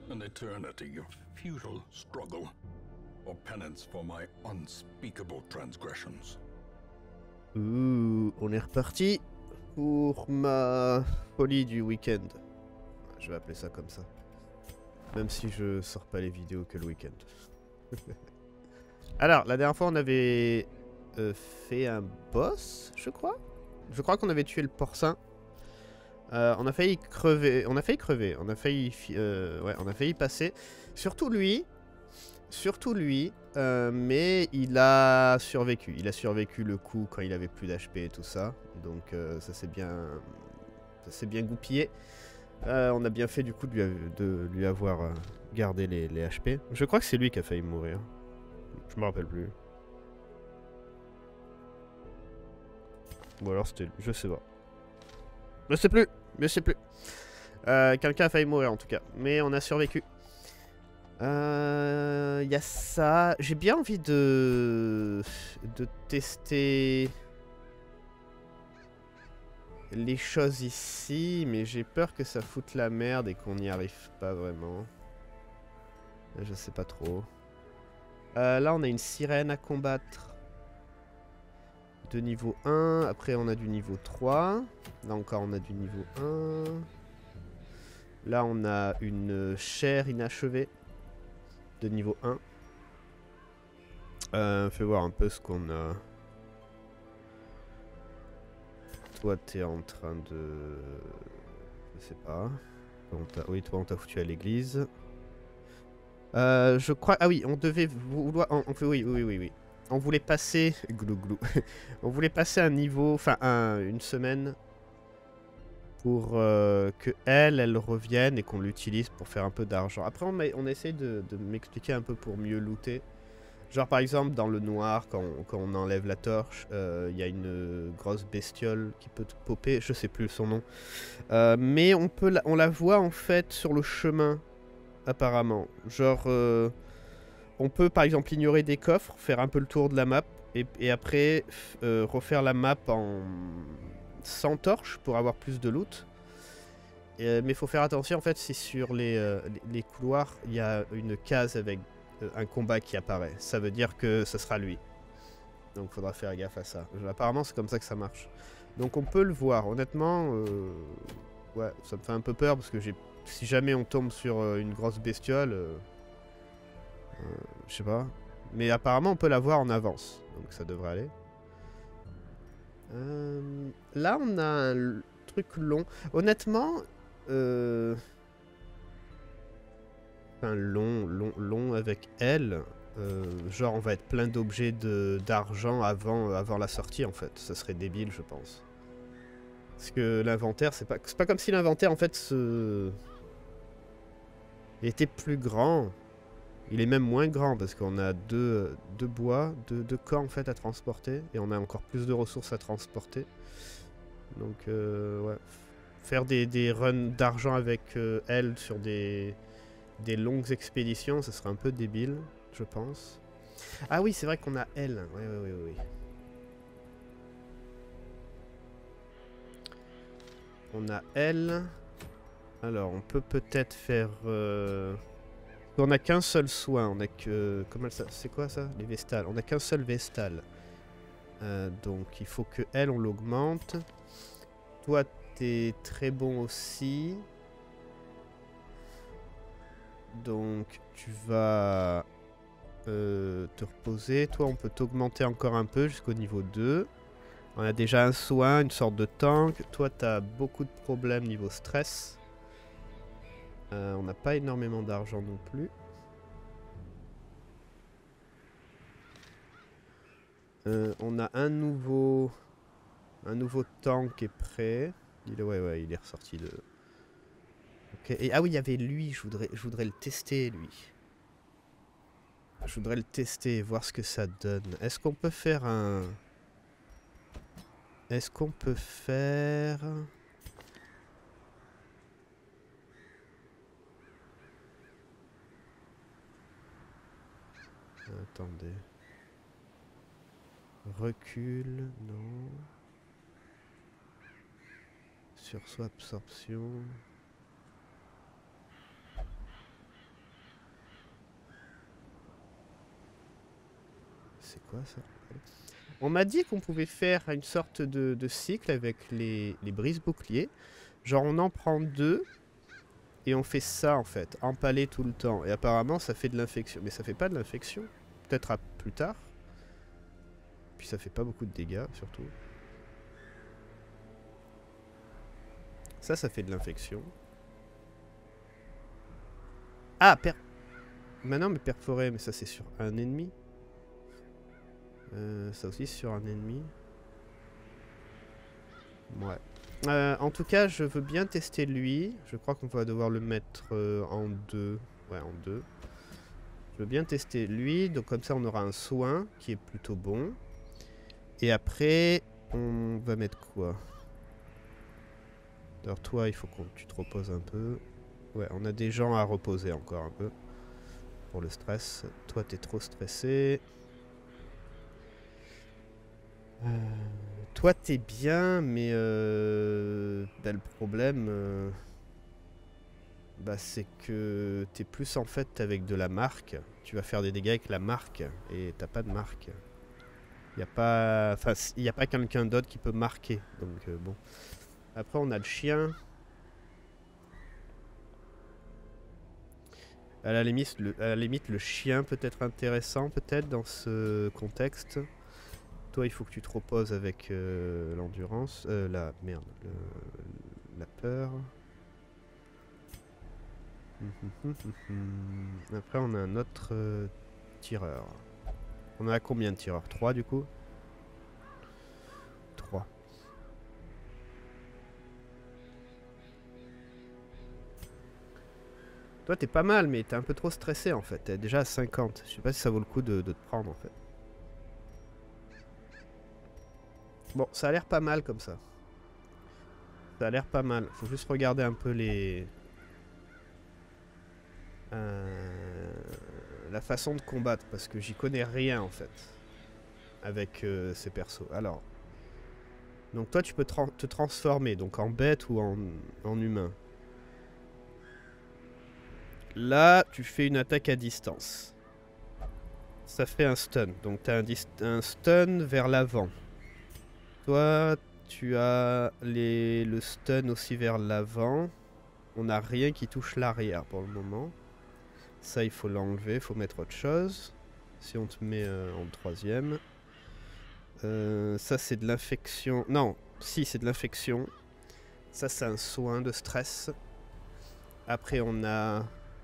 An eternity of futile struggle, or penance for my unspeakable transgressions. Ouh, on est reparti pour ma folie du week-end. Je vais appeler ça comme ça. Même si je sors pas les vidéos que le week-end. Alors, la dernière fois, on avait fait un boss, je crois. Je crois qu'on avait tué le porcin. On a failli crever. On a failli crever. On a failli, ouais, on a failli passer. Surtout lui. Mais il a survécu. Il a survécu le coup quand il avait plus d'HP et tout ça. Donc ça s'est bien goupillé. On a bien fait du coup de lui avoir gardé les HP. Je crois que c'est lui qui a failli mourir. Je me rappelle plus. Ou alors c'était... Je sais pas. Je sais plus. Quelqu'un a failli mourir en tout cas. Mais on a survécu. Y a ça. J'ai bien envie de tester les choses ici, mais j'ai peur que ça foute la merde et qu'on n'y arrive pas vraiment. Je sais pas trop. Là, on a une sirène à combattre de niveau 1. Après, on a du niveau 3. Là encore, on a du niveau 1. Là, on a une chair inachevée de niveau 1. Fais voir un peu ce qu'on a. Toi, t'es en train de... Je sais pas. Oui, toi, on t'a foutu à l'église. Je crois... Ah oui, on devait vouloir... Oui. On voulait passer... Glou glou. On voulait passer un niveau... Enfin, une semaine... Pour que elle revienne et qu'on l'utilise pour faire un peu d'argent. Après, on essaie de m'expliquer un peu pour mieux looter. Genre par exemple dans le noir, quand on enlève la torche, y a une grosse bestiole qui peut te popper, je sais plus son nom. Mais on la voit en fait sur le chemin, apparemment. Genre, on peut par exemple ignorer des coffres, faire un peu le tour de la map, et après refaire la map sans torche pour avoir plus de loot. Mais il faut faire attention en fait si sur les couloirs, il y a une case avec un combat qui apparaît. Ça veut dire que ce sera lui. Donc il faudra faire gaffe à ça. Apparemment c'est comme ça que ça marche. Donc on peut le voir. Honnêtement, ouais, ça me fait un peu peur parce que si jamais on tombe sur une grosse bestiole, je sais pas. Mais apparemment on peut la voir en avance. Donc ça devrait aller. Là on a un truc long. Honnêtement... Enfin, long avec elle. Genre, on va être plein d'objets d'argent avant la sortie, en fait. Ça serait débile, je pense. Parce que l'inventaire, c'est pas comme si l'inventaire, en fait, il était plus grand. Il est même moins grand, parce qu'on a deux bois, deux corps, en fait, à transporter. Et on a encore plus de ressources à transporter. Donc, ouais. Faire des runs d'argent avec elle sur des longues expéditions, ça serait un peu débile, je pense. Ah oui, c'est vrai qu'on a elle. Oui. On a elle. Alors, on peut peut-être faire... On n'a qu'un seul soin. On a que... Comment ça... C'est quoi ça? Les vestales. On n'a qu'un seul vestal. Donc, il faut que elle, on l'augmente. Toi, t'es très bon aussi. Donc, tu vas te reposer. Toi, on peut t'augmenter encore un peu jusqu'au niveau 2. On a déjà un soin, une sorte de tank. Toi, t'as beaucoup de problèmes niveau stress. On n'a pas énormément d'argent non plus. On a un nouveau tank qui est prêt. Ouais, il est ressorti de... Ok. Et, ah oui, il y avait lui, je voudrais le tester, lui. Je voudrais le tester, voir ce que ça donne. Est-ce qu'on peut faire un... Est-ce qu'on peut faire... Attendez. Recul, non. Sursaut absorption. c'est quoi ça? On m'a dit qu'on pouvait faire une sorte de cycle avec les brises-boucliers. Genre on en prend 2 et on fait ça en fait, empaler tout le temps. Et apparemment ça fait de l'infection. Mais ça fait pas de l'infection. Peut-être à plus tard. Puis ça fait pas beaucoup de dégâts surtout. Ça fait de l'infection. Ah, maintenant mais perforé, mais ça c'est sur un ennemi. Ça aussi sur un ennemi. Ouais. En tout cas, je veux bien tester lui. Je crois qu'on va devoir le mettre en 2. Ouais, en 2. Je veux bien tester lui. Donc comme ça, on aura un soin qui est plutôt bon. Et après, on va mettre quoi? Alors toi, il faut que tu te reposes un peu. Ouais, on a des gens à reposer encore un peu. Pour le stress. Toi, t'es trop stressé. Toi t'es bien, mais bah, le problème, bah, c'est que t'es plus en fait avec de la marque. Tu vas faire des dégâts avec la marque et t'as pas de marque. Il y a pas quelqu'un d'autre qui peut marquer. Donc bon. Après on a le chien. À la limite, le chien peut être intéressant peut-être dans ce contexte. Toi, il faut que tu te reposes avec l'endurance. La peur. Après, on a un autre tireur. On a combien de tireurs? 3 du coup? 3. Toi, t'es pas mal, mais t'es un peu trop stressé en fait. T'es déjà à 50. Je sais pas si ça vaut le coup de te prendre en fait. Bon, ça a l'air pas mal comme ça. Ça a l'air pas mal. Faut juste regarder un peu la façon de combattre, parce que j'y connais rien en fait. Avec ces persos. Alors. Donc toi, tu peux te transformer donc en bête ou en humain. Là, tu fais une attaque à distance. Ça fait un stun. Donc tu as un stun vers l'avant. Toi, tu as le stun aussi vers l'avant. On n'a rien qui touche l'arrière pour le moment. Ça, il faut l'enlever. Il faut mettre autre chose. Si on te met en 3ème. Ça, c'est de l'infection. Non, si, c'est de l'infection. Ça, c'est un soin de stress. Après, on a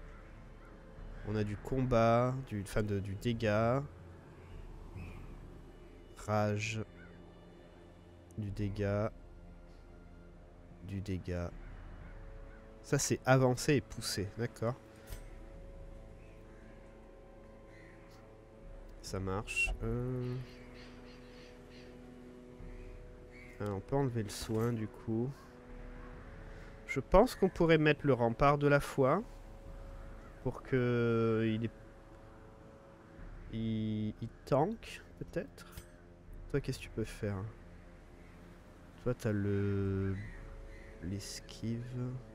du combat, du dégât. Rage. Du dégât. Du dégât. Ça, c'est avancé et poussé. D'accord. Ça marche. On peut enlever le soin, du coup. Je pense qu'on pourrait mettre le rempart de la foi. Pour que il tank, peut-être. Toi, qu'est-ce que tu peux faire? Toi, t'as l'esquive.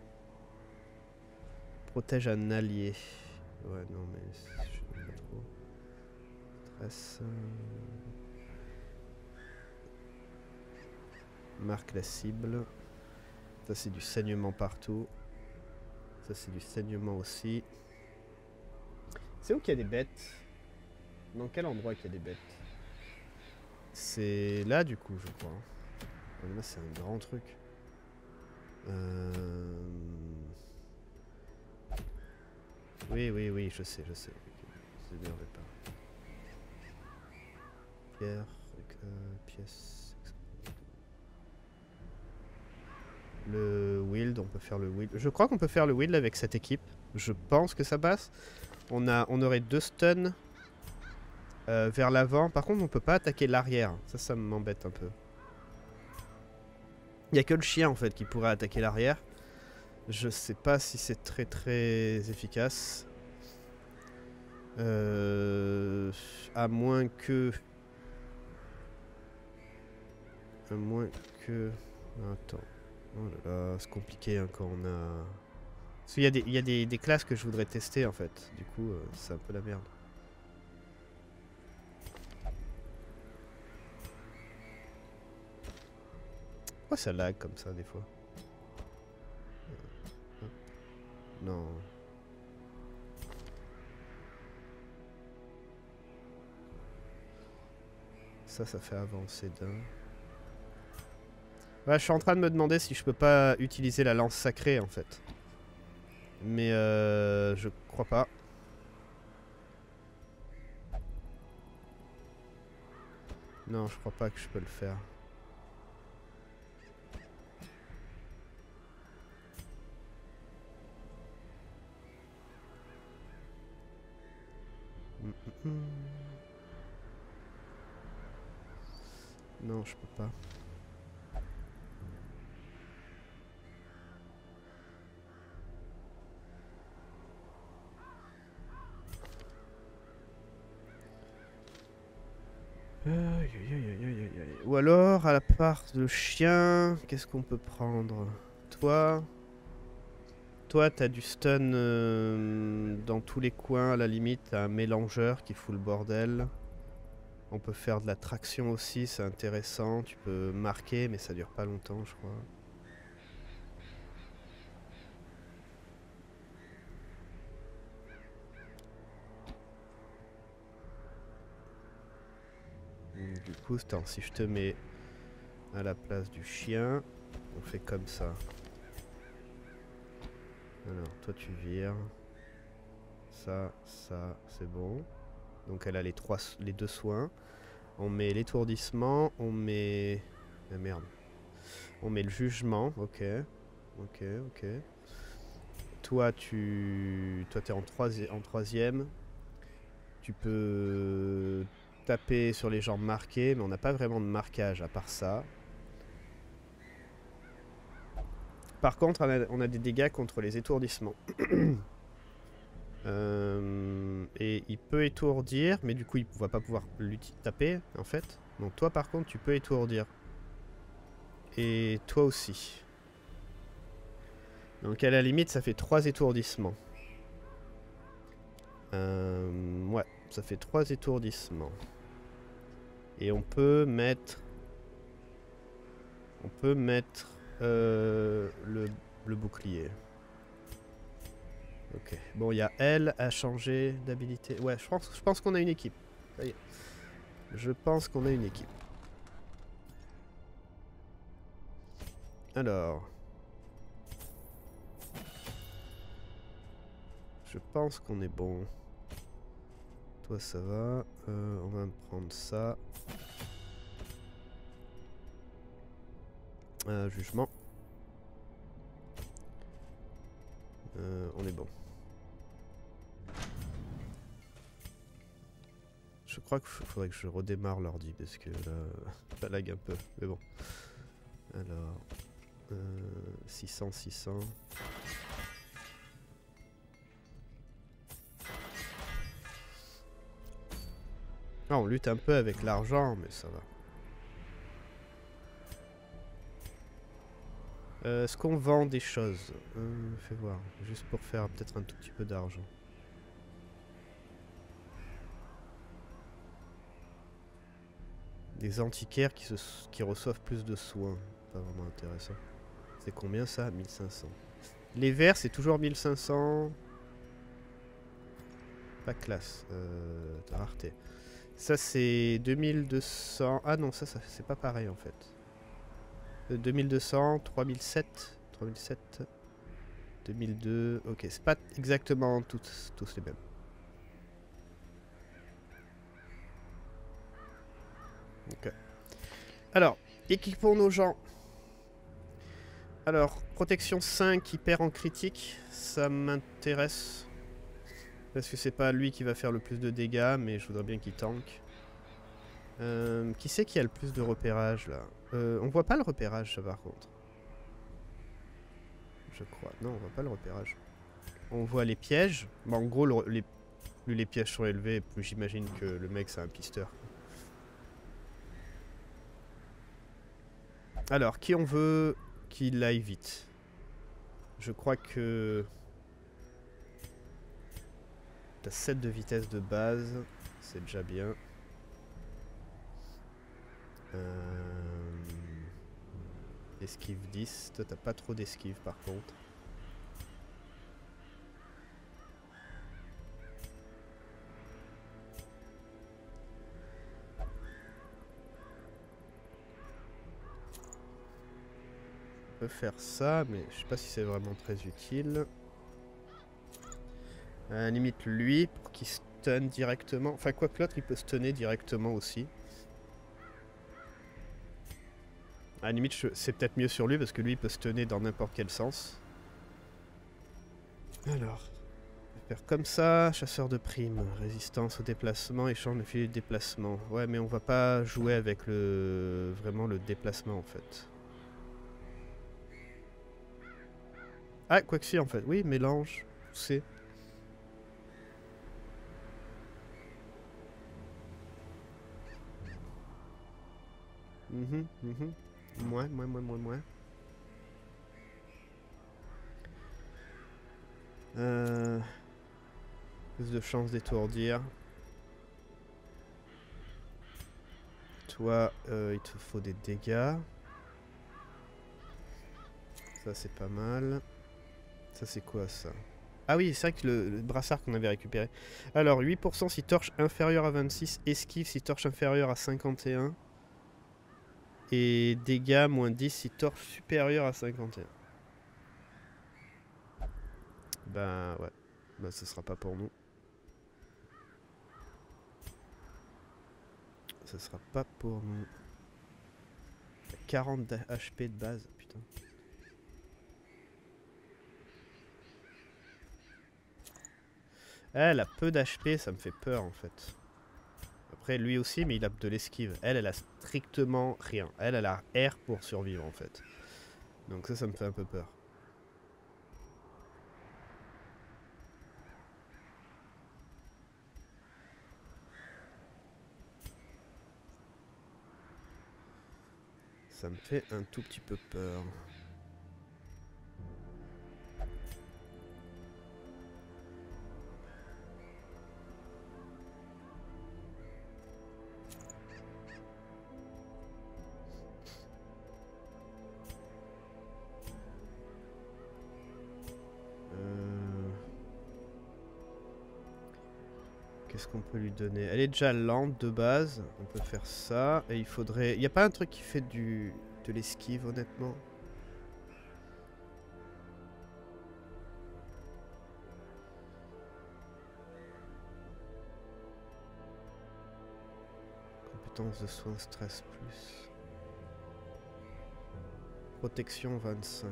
Protège un allié. Ouais, non, mais je sais pas trop. Stress. Marque la cible. Ça, c'est du saignement partout. Ça, c'est du saignement aussi. C'est où qu'il y a des bêtes? Dans quel endroit qu'il y a des bêtes? C'est là, du coup, je crois. Là, c'est un grand truc. Oui, je sais. Ne m'énervez pas. Pierre, pièce. Le wield, on peut faire le wield. Je crois qu'on peut faire le wield avec cette équipe. Je pense que ça passe. On aurait 2 stuns vers l'avant. Par contre, on peut pas attaquer l'arrière. Ça m'embête un peu. Il n'y a que le chien en fait qui pourrait attaquer l'arrière. Je sais pas si c'est très efficace. À moins que... Attends. Oh là là, c'est compliqué hein, quand on a... Parce qu'il y a des classes que je voudrais tester en fait. Du coup, c'est un peu la merde. Pourquoi ça lag comme ça des fois? Non. Ça fait avancer d'un. Ouais, je suis en train de me demander si je peux pas utiliser la lance sacrée en fait. Mais je crois pas. Non, je crois pas que je peux le faire. Non, je peux pas. Ou alors, à la part de chien, qu'est-ce qu'on peut prendre? Toi, t'as du stun dans tous les coins, à la limite, t'as un mélangeur qui fout le bordel. On peut faire de la traction aussi, c'est intéressant. Tu peux marquer, mais ça dure pas longtemps, je crois. Du coup, attends, si je te mets à la place du chien, on fait comme ça. Alors, toi tu vires. Ça, c'est bon. Donc elle a les deux soins. On met l'étourdissement, on met... Ah merde. On met le jugement, ok. Ok. Toi, t'es en troisième. Tu peux taper sur les gens marqués, mais on n'a pas vraiment de marquage à part ça. Par contre, on a des dégâts contre les étourdissements. Et il peut étourdir, mais du coup il va pas pouvoir taper en fait. Donc toi par contre tu peux étourdir. Et toi aussi. Donc à la limite ça fait 3 étourdissements. Ouais, ça fait 3 étourdissements. Et on peut mettre... le bouclier. Ok. Bon, il y a elle à changer d'habilité. Ouais, je pense qu'on a une équipe. Ça y est. Je pense qu'on a une équipe. Alors. Je pense qu'on est bon. Toi, ça va. On va me prendre ça. Jugement. On est bon. Je crois qu'il faudrait que je redémarre l'ordi parce que là, ça lag un peu. Mais bon. Alors, 600. Ah, on lutte un peu avec l'argent, mais ça va. Est-ce qu'on vend des choses? Fais voir, juste pour faire peut-être un tout petit peu d'argent. Des antiquaires qui reçoivent plus de soins. Pas vraiment intéressant. C'est combien ça? 1500. Les verts, c'est toujours 1500. Pas classe. Rareté. Ça, c'est 2200. Ah non, ça c'est pas pareil en fait. 2200, 3007. 2002. Ok, c'est pas exactement tous les mêmes. Ok. Alors, équipons nos gens. Alors, protection 5, hyper en critique, ça m'intéresse. Parce que c'est pas lui qui va faire le plus de dégâts, mais je voudrais bien qu'il tank. Qui c'est qui a le plus de repérage là? On voit pas le repérage ça par contre. Je crois. Non, on voit pas le repérage. On voit les pièges. Bah, en gros, plus les pièges sont élevés, plus j'imagine que le mec c'est un pisteur. Alors, qui on veut qu'il aille vite? Je crois que... T'as 7 de vitesse de base, c'est déjà bien. Et esquive 10. Toi, t'as pas trop d'esquive par contre. On peut faire ça, mais je sais pas si c'est vraiment très utile. Limite lui, pour qu'il stun directement. Enfin, quoi que l'autre, il peut stunner directement aussi. À la limite, c'est peut-être mieux sur lui, parce que lui, il peut stunner dans n'importe quel sens. Alors, on va faire comme ça, chasseur de primes, résistance au déplacement, échange de filet de déplacement. Ouais, mais on va pas jouer avec vraiment le déplacement, en fait. Ah, quoi que si, en fait. Oui, mélange, pousser. Moins. Plus de chance d'étourdir. Toi, il te faut des dégâts. Ça, c'est pas mal. Ça, c'est quoi, ça? Ah oui, c'est vrai que le brassard qu'on avait récupéré. Alors, 8% si torche inférieure à 26. Esquive si torche inférieure à 51. Et dégâts, moins 10 si torche supérieure à 51. Ben, ouais. Ben, ce sera pas pour nous. Ce sera pas pour nous. 40 HP de base, putain. Elle a peu d'HP, ça me fait peur en fait. Après lui aussi, mais il a de l'esquive. Elle a strictement rien. Elle a R pour survivre en fait. Donc ça me fait un peu peur. Ça me fait un tout petit peu peur. Qu'est-ce qu'on peut lui donner? Elle est déjà lente de base. On peut faire ça. Et il faudrait... Il n'y a pas un truc qui fait de l'esquive honnêtement? Compétence de soins stress plus. Protection 25.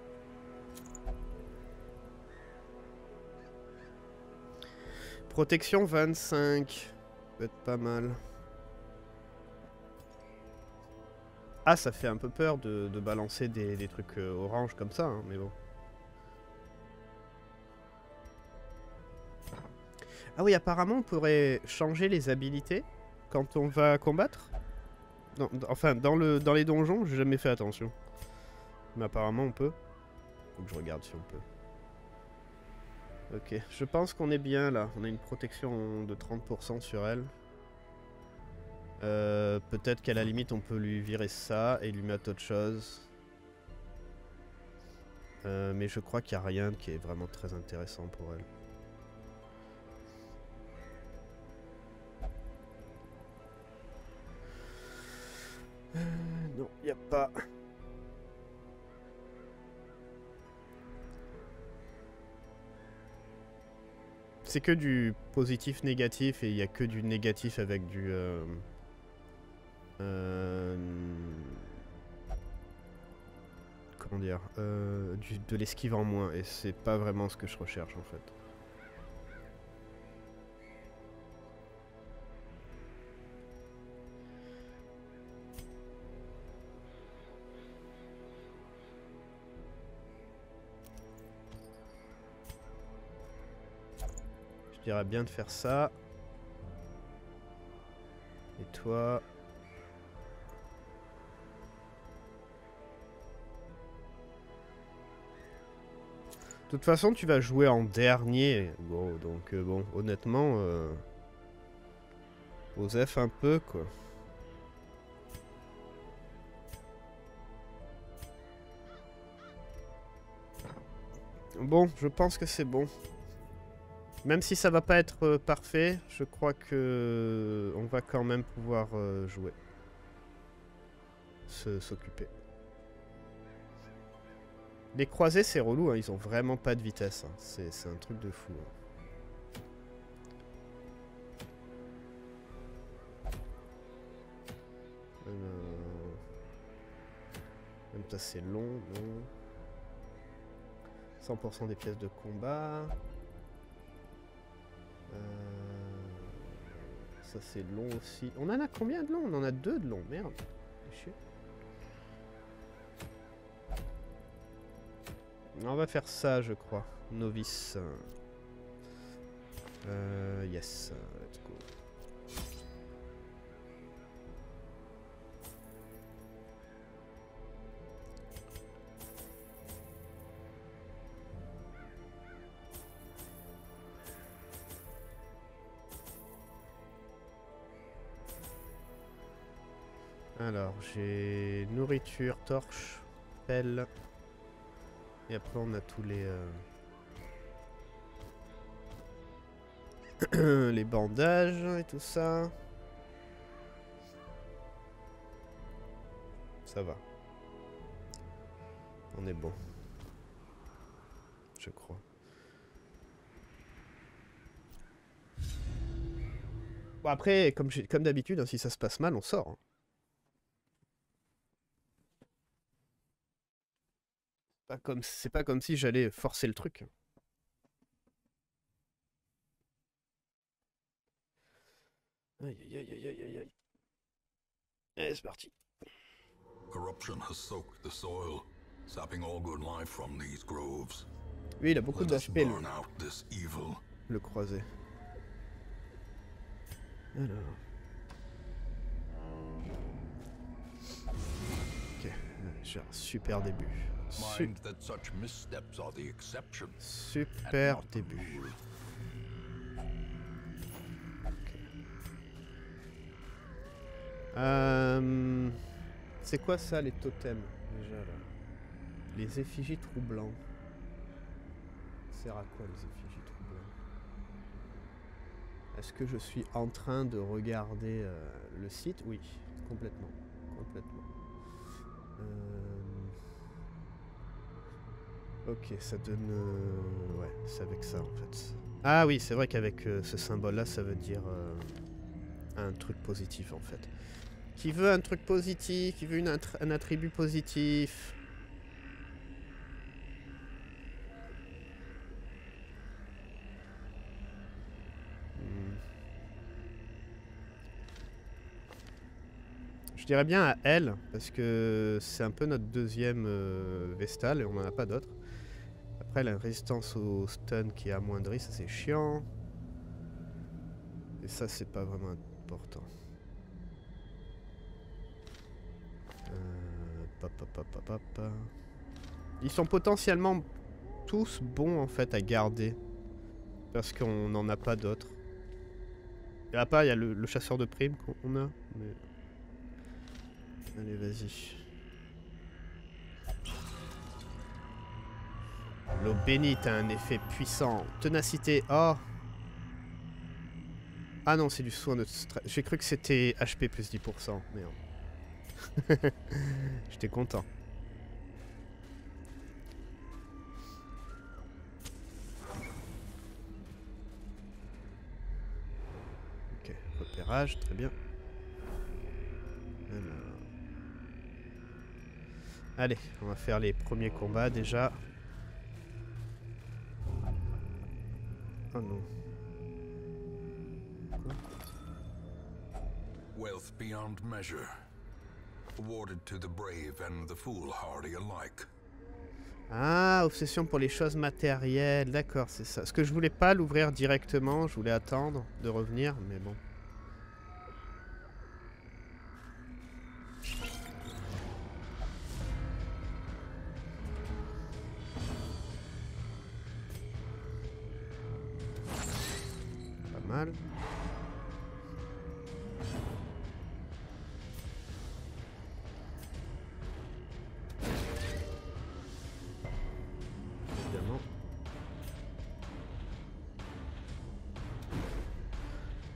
Protection 25. Peut être pas mal. Ah, ça fait un peu peur de balancer des trucs orange comme ça, hein, mais bon. Ah oui, apparemment on pourrait changer les habilités quand on va combattre. Enfin, dans les donjons, j'ai jamais fait attention. Mais apparemment on peut. Faut que je regarde si on peut. Ok, je pense qu'on est bien là. On a une protection de 30% sur elle. Peut-être qu'à la limite on peut lui virer ça et lui mettre autre chose. Mais je crois qu'il n'y a rien qui est vraiment très intéressant pour elle. Non, il n'y a pas. C'est que du positif négatif et il n'y a que du négatif avec du... comment dire, de l'esquive en moins, et c'est pas vraiment ce que je recherche en fait. Je dirais bien de faire ça. Et toi... De toute façon, tu vas jouer en dernier. Bon, donc bon, honnêtement, Osef un peu, quoi. Bon, je pense que c'est bon. Même si ça va pas être parfait, je crois que on va quand même pouvoir jouer. S'occuper. Les croisés, c'est relou, hein, ils ont vraiment pas de vitesse. Hein. C'est un truc de fou. Hein. Même ça, c'est long, long. 100% des pièces de combat. Ça, c'est long aussi. On en a combien de long? On en a 2 de long, merde. On va faire ça, je crois. Novice. Yes, let's go. Alors, j'ai nourriture, torche, pelle. Et après, on a tous les... les bandages et tout ça. Ça va. On est bon. Je crois. Bon après, comme d'habitude, hein, si ça se passe mal, on sort. Hein. C'est pas comme si j'allais forcer le truc. Aïe aïe aïe aïe aïe aïe. Allez, c'est parti. Corruption has soaked the soil, sapping all good life from these groves. Oui, il a beaucoup d'HP, le croisé. Alors. Ok, j'ai un super début. Super début. Okay. C'est quoi ça, les totems, déjà, là? Les effigies troublants. Ça sert à quoi, les effigies troublants? Est-ce que je suis en train de regarder le site? Oui, complètement. Complètement. Ok, ça donne... ouais, c'est avec ça, en fait. Ah oui, c'est vrai qu'avec ce symbole-là, ça veut dire un truc positif, en fait. Qui veut un truc positif, qui veut un attribut positif. Je dirais bien à elle, parce que c'est un peu notre deuxième Vestale et on n'en a pas d'autres. Après, elle a une résistance au stun qui est amoindrie, ça c'est chiant. Et ça, c'est pas vraiment important. Ils sont potentiellement tous bons en fait à garder. Parce qu'on n'en a pas d'autres. Et à part, il y a le chasseur de primes qu'on a. Mais... Allez, vas-y. L'eau bénite a un effet puissant. Ténacité. Oh. Ah non, c'est du soin de stress. J'ai cru que c'était HP plus 10%. Merde. J'étais content. Ok, repérage, très bien. Alors... Allez, on va faire les premiers combats déjà. Oh non. Wealth beyond measure, awarded to the brave and the foolhardy alike. Ah, obsession pour les choses matérielles, d'accord, c'est ça. Parce que je voulais pas l'ouvrir directement, je voulais attendre de revenir, mais bon. Pas mal. Évidemment.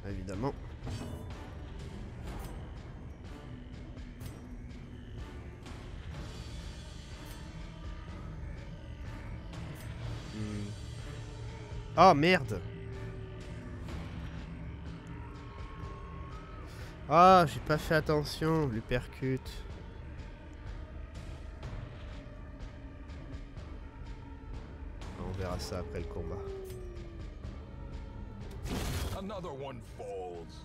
évidemment. Oh merde! Ah, j'ai pas fait attention, l'uppercut. On verra ça après le combat. Another one falls.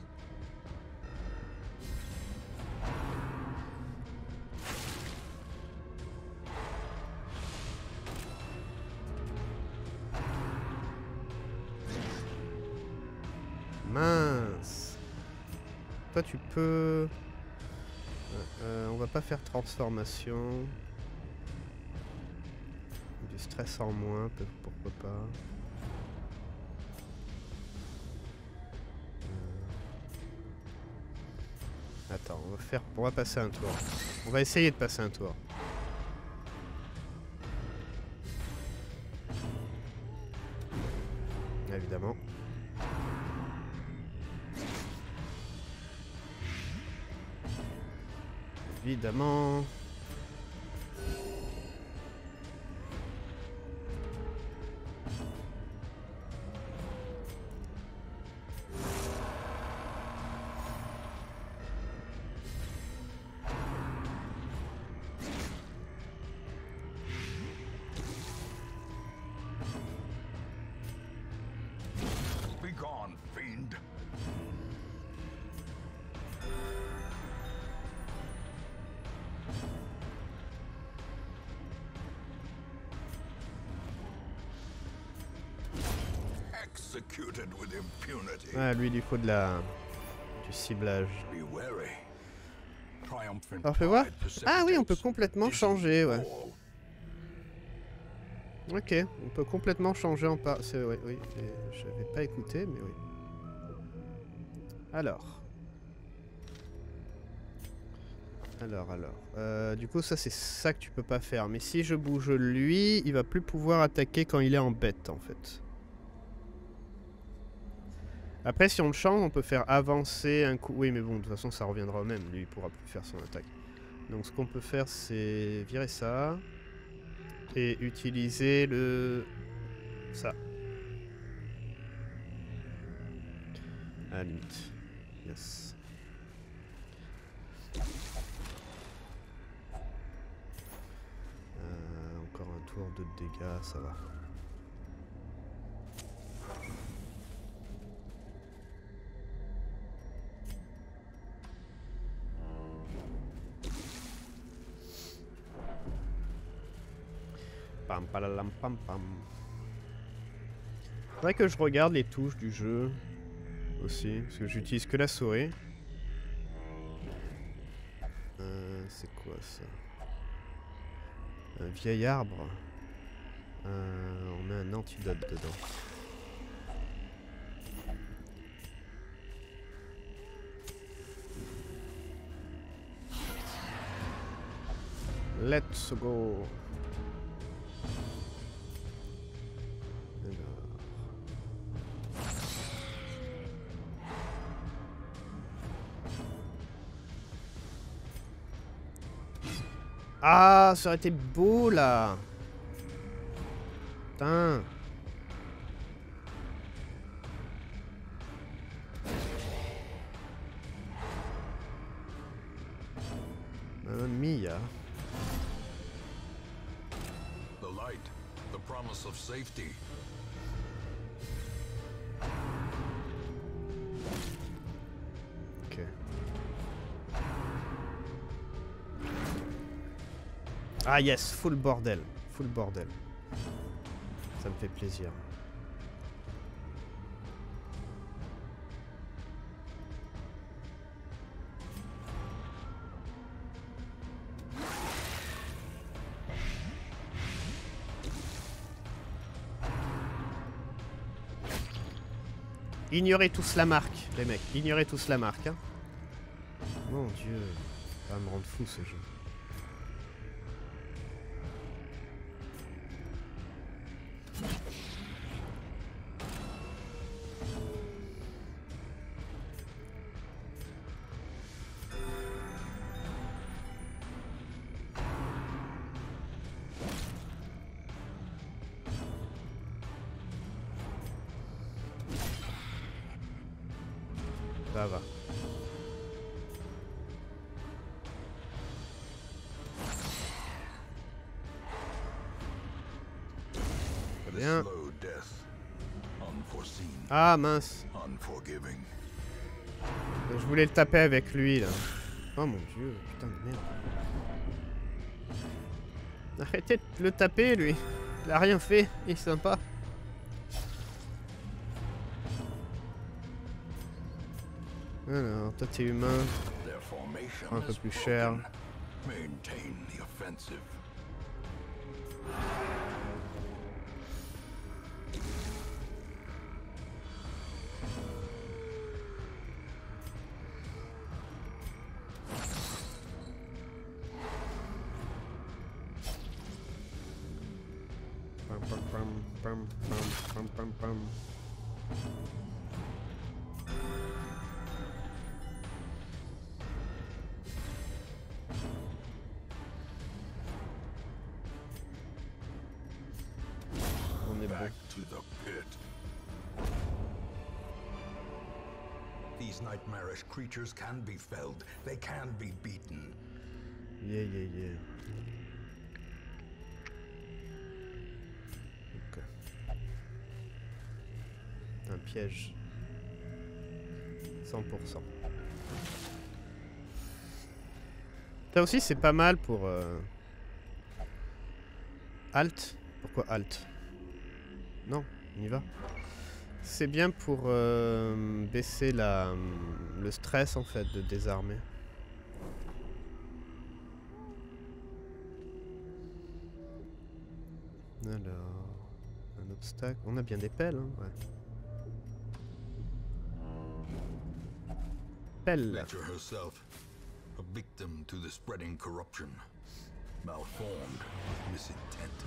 Mince. Toi tu peux... on va pas faire transformation. Du stress en moins, pourquoi pas. Attends, on va passer un tour. On va essayer de passer un tour. Évidemment. Évidemment. Be gone, fiend. Executed with impunity. Ah, lui, il lui faut du ciblage. Be wary. Triumphant Alors, fais voir. pride Ah oui, on peut precipitates complètement distant changer, ouais. fall. Ok, on peut complètement changer en part. Ouais, oui, j'avais pas écouté, mais oui. Alors. Du coup, ça, c'est ça que tu peux pas faire. Mais si je bouge lui, il va plus pouvoir attaquer quand il est en bête, en fait. Après, si on le change, on peut faire avancer un coup. Oui, mais bon, de toute façon, ça reviendra au même. Lui, il pourra plus faire son attaque. Donc, ce qu'on peut faire, c'est virer ça. Et utiliser le... ça. À la limite. Yes. Encore un tour de dégâts, ça va. Pam palalam pam pam. Faudrait que je regarde les touches du jeu aussi, parce que j'utilise que la souris. C'est quoi ça? Un vieil arbre. On met un antidote dedans. Let's go. Ah, ça aurait été beau là. Putain. Mamma mia. The light, the promise of safety. Ok. Ah yes, full bordel. Full bordel. Ça me fait plaisir. Ignorez tous la marque, les mecs. Ignorez tous la marque. Hein. Mon dieu. Ça va me rendre fou ce jeu. Ça va. Très bien. Ah mince. Je voulais le taper avec lui là. Oh mon dieu, putain de merde. Arrêtez de le taper lui. Il a rien fait, il est sympa. Alors, toi t'es humain. Un peu plus cher. On est bon. These nightmarish creatures can be felled. They can be beaten. Yeah. Ok. Un piège. 100%. Ça aussi c'est pas mal pour... Alt. Pourquoi Alt? Non, on y va. C'est bien pour baisser le stress en fait de désarmer. Alors, un obstacle. On a bien des pelles, hein, ouais. Pelle. Nature herself, a victim to the spreading corruption, malformed with misintent.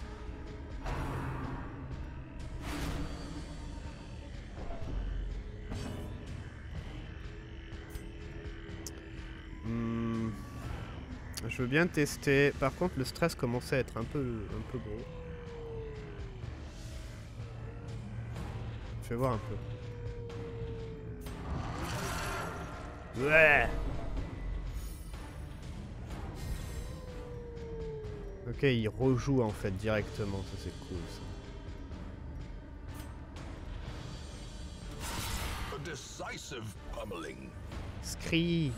Je veux bien tester. Par contre, le stress commençait à être un peu gros. Je vais voir un peu. Ouais. Ok, il rejoue en fait directement, ça c'est cool ça. A decisive pummeling. Scree.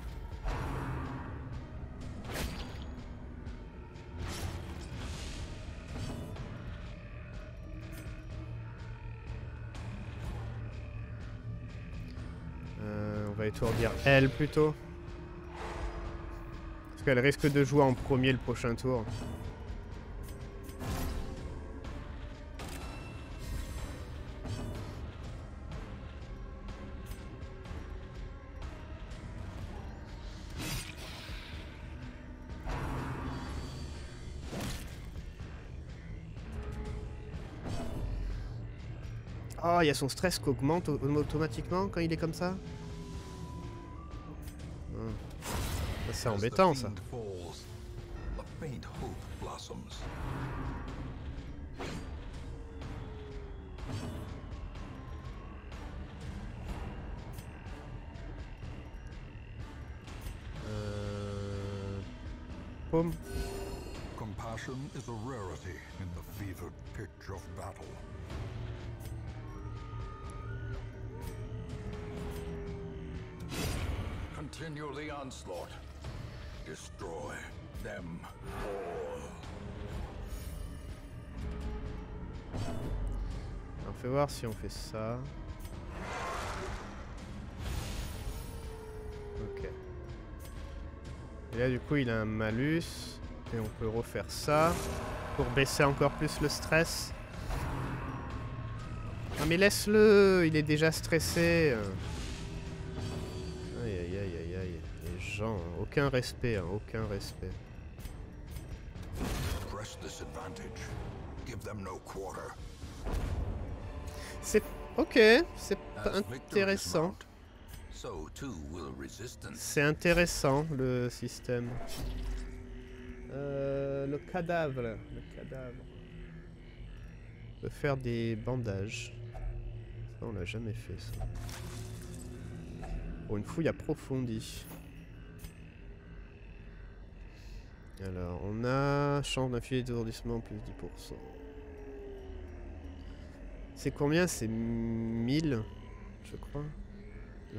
On va étourdir elle plutôt. Parce qu'elle risque de jouer en premier le prochain tour. Oh, il y a son stress qui augmente automatiquement quand il est comme ça. C'est embêtant ça. Paume. Compassion is a rarity in the fevered pitch of battle. Continue the onslaught. Destroy them all. On fait voir si on fait ça. Ok. Et là du coup il a un malus. Et on peut refaire ça. Pour baisser encore plus le stress. Ah mais laisse-le. Il est déjà stressé. Aïe aïe aïe aïe aïe. Les gens, aucun respect, hein, aucun respect. C'est ok, c'est intéressant. C'est intéressant le système. Le cadavre. Le cadavre. On peut faire des bandages. Ça on l'a jamais fait ça. Pour une fouille approfondie. Alors, on a chambre d'un filet d'étourdissement plus 10%. C'est combien? C'est 1000, je crois. Là.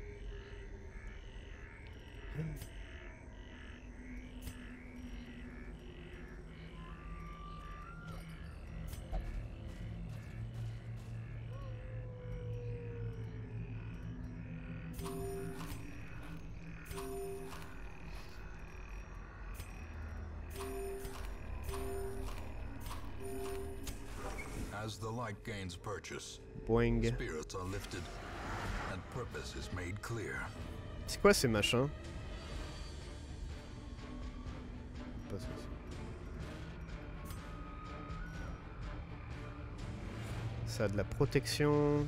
As the light gains purchase, Boing. spirits are lifted, and purpose is made clear. C'est quoi ces machins? Pas ça. Ça a de la protection.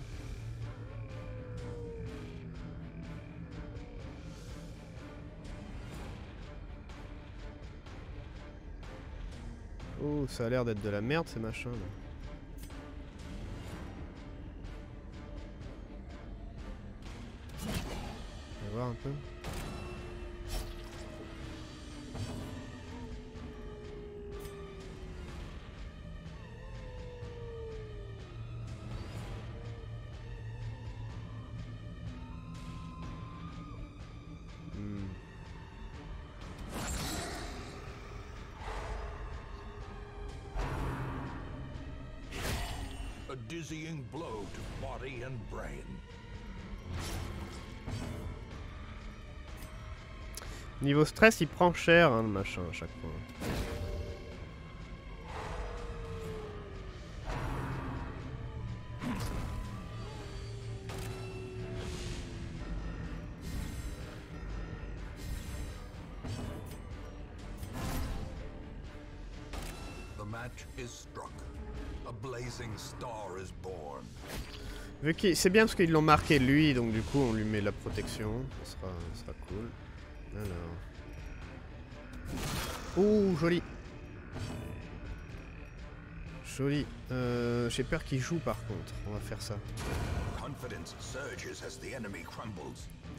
Oh, ça a l'air d'être de la merde ces machins là. On va voir un peu. A dizzying blow to body and brain. Niveau stress, il prend cher hein, le machin à chaque fois. The match is struck. A blazing star is born. Vu que c'est bien parce qu'ils l'ont marqué lui, donc du coup on lui met la protection. Ça sera cool. Alors. Ouh, joli. Joli. J'ai peur qu'il joue par contre. On va faire ça. Confidence surges as the enemy crumbles.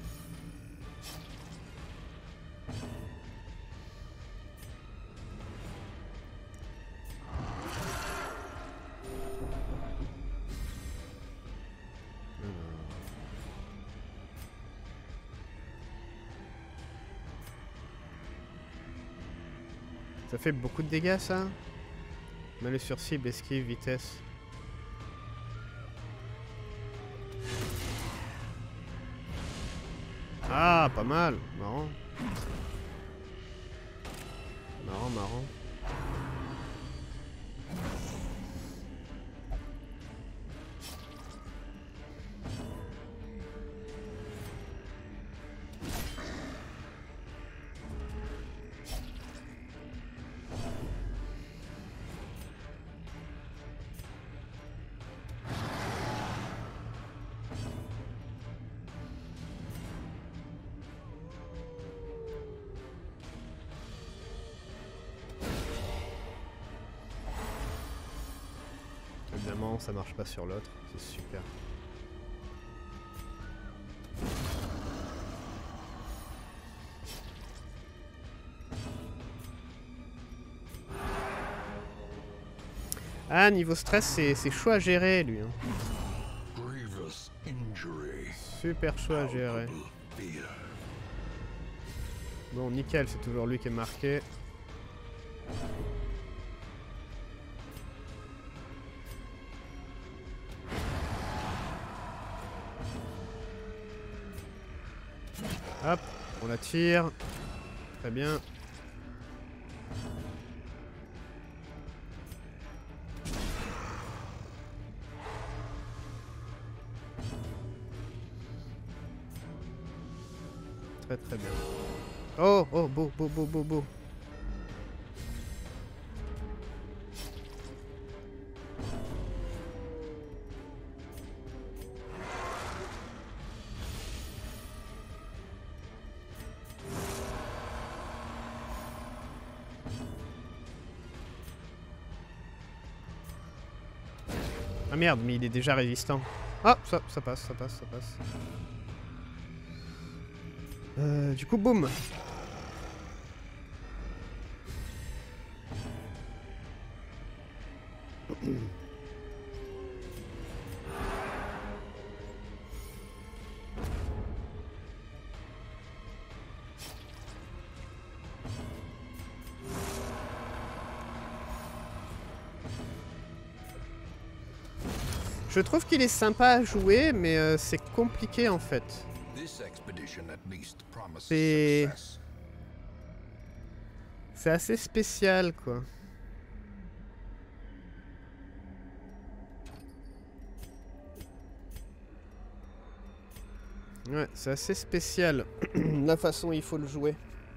Ça fait beaucoup de dégâts ça? Malus sur cible, esquive, vitesse. Ah, pas mal. Marrant. Marrant, marrant. Évidemment, ça marche pas sur l'autre, c'est super. Ah, niveau stress, c'est chaud à gérer lui. Hein. Super chaud à gérer. Bon, nickel, c'est toujours lui qui est marqué. Hop, on la tire. Très bien. Très très bien. Oh, oh, beau, beau, beau, beau, beau. Ah merde, mais il est déjà résistant. Ah, ça passe, ça passe, ça passe. Du coup, boum. Je trouve qu'il est sympa à jouer, mais c'est compliqué en fait. C'est assez spécial quoi. Ouais, c'est assez spécial la façon dont il faut le jouer.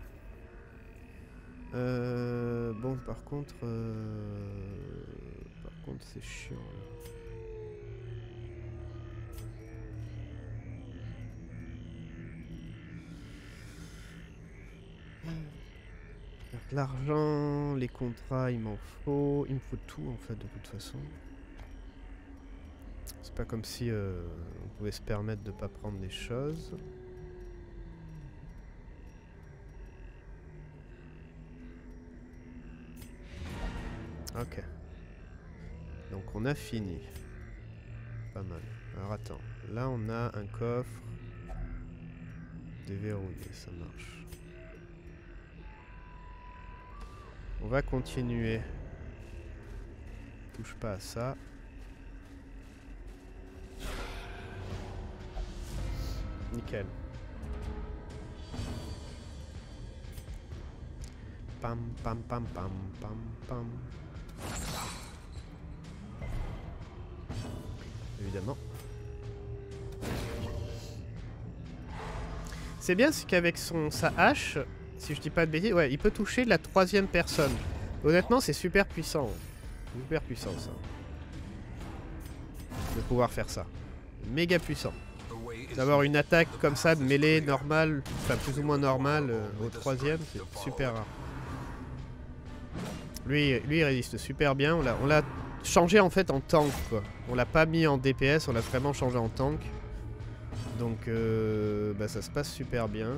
Bon, par contre c'est chiant. L'argent, les contrats, il m'en faut. Il me faut tout en fait de toute façon. C'est pas comme si on pouvait se permettre de pas prendre des choses. Ok. Donc on a fini. Pas mal. Alors attends. Là on a un coffre. Déverrouillé, ça marche. On va continuer. Touche pas à ça. Nickel. Pam pam pam pam pam pam. Évidemment. C'est bien, c'est qu'avec sa hache, si je dis pas de bêtises, ouais, il peut toucher la 3e personne. Honnêtement, c'est super puissant. Super puissant ça. De pouvoir faire ça. Méga puissant. D'avoir une attaque comme ça de mêlée normale, enfin plus ou moins normale au 3e, c'est super rare. Lui il résiste super bien. On l'a changé en fait en tank quoi. On l'a pas mis en DPS, on l'a vraiment changé en tank. Donc bah, ça se passe super bien.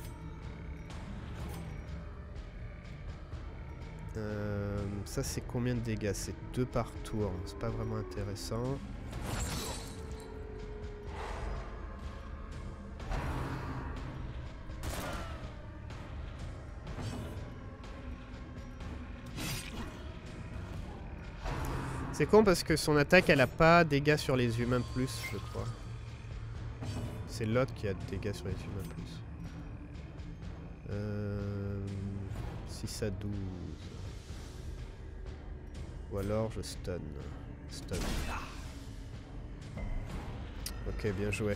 Ça c'est combien de dégâts? C'est 2 par tour. C'est pas vraiment intéressant. C'est con parce que son attaque elle a pas dégâts sur les humains plus, je crois. C'est l'autre qui a des dégâts sur les humains plus. 6 à 12. Ou alors je stun. Stun. Ok, bien joué.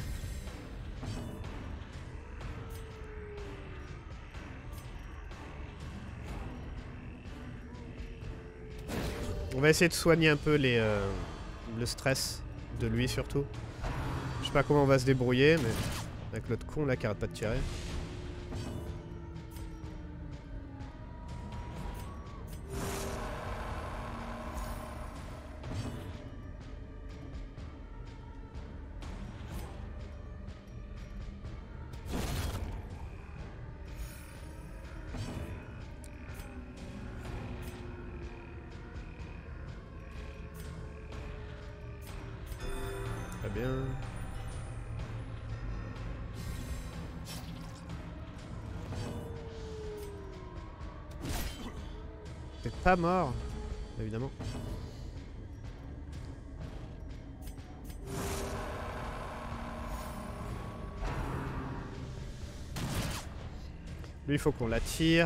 On va essayer de soigner un peu le stress de lui surtout. Je sais pas comment on va se débrouiller, mais avec l'autre con là qui arrête pas de tirer. Très bien. T'es pas mort, évidemment. Lui, il faut qu'on l'attire.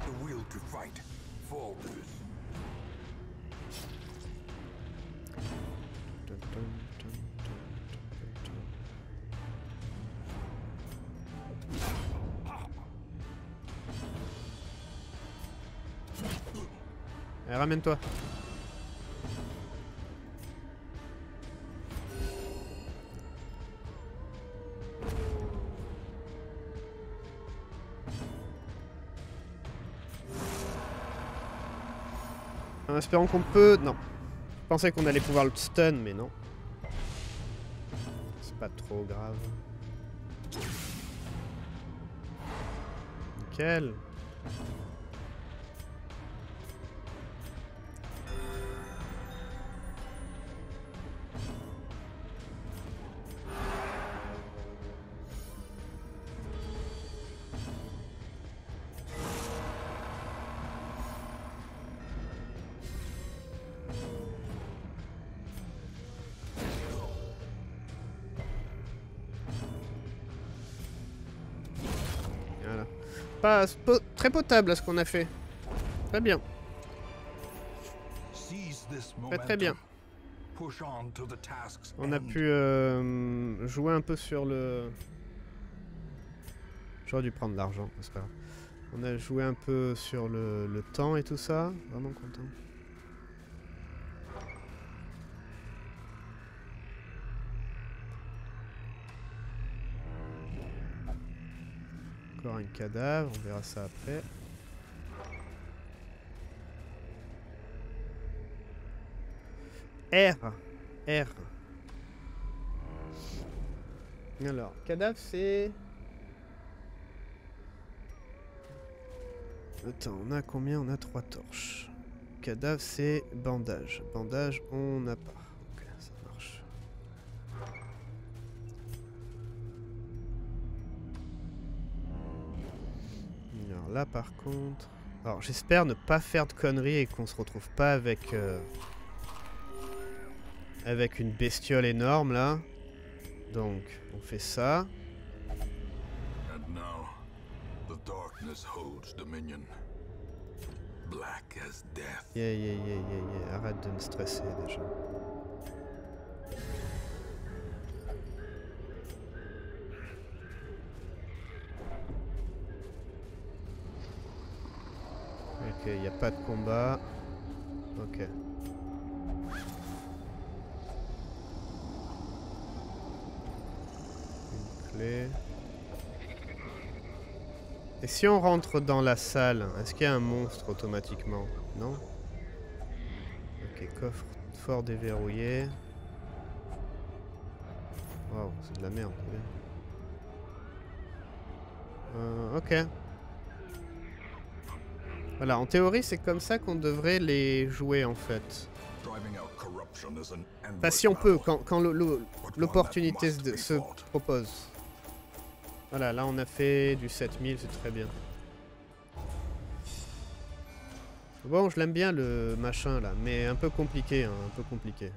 Allez, ramène-toi. En espérant qu'on peut... Non. Je pensais qu'on allait pouvoir le stun, mais non. C'est pas trop grave. Nickel. Pas très potable à ce qu'on a fait. Très bien. Très très bien. On a pu jouer un peu sur le... J'aurais dû prendre l'argent, c'est pas grave. On a joué un peu sur le temps et tout ça. Vraiment content. Encore un cadavre, on verra ça après. R. R. Alors, cadavre c'est... Attends, on a combien? On a 3 torches. Cadavre c'est bandage. Bandage on n'a pas. Ok, ça marche. Alors là par contre... Alors j'espère ne pas faire de conneries et qu'on se retrouve pas avec... avec une bestiole énorme là. Donc on fait ça. And now, the darkness holds dominion. Black as death. Yeah. Arrête de me stresser déjà. Ok, il n'y a pas de combat. Ok. Une clé. Et si on rentre dans la salle, est-ce qu'il y a un monstre automatiquement? Non? Ok, coffre fort déverrouillé. Waouh, c'est de la merde. Ok. Voilà, en théorie, c'est comme ça qu'on devrait les jouer en fait. Enfin, si on peut, quand l'opportunité se propose. Voilà, là on a fait du 7000, c'est très bien. Bon, je l'aime bien le machin là, mais un peu compliqué, hein, un peu compliqué.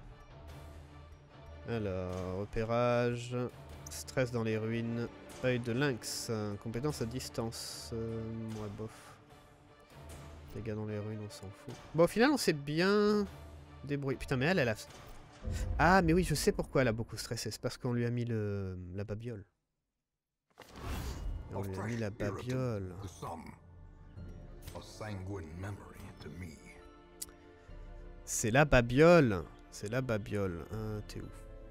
Alors, repérage, stress dans les ruines, œil de lynx, compétence à distance, ouais bof. Dégâts dans les ruines, on s'en fout. Bon, au final, on s'est bien débrouillé. Putain, mais elle a... Ah, mais oui, je sais pourquoi elle a beaucoup stressé. C'est parce qu'on lui a mis la babiole. On lui a mis la babiole. C'est la babiole. C'est la babiole. T'es où?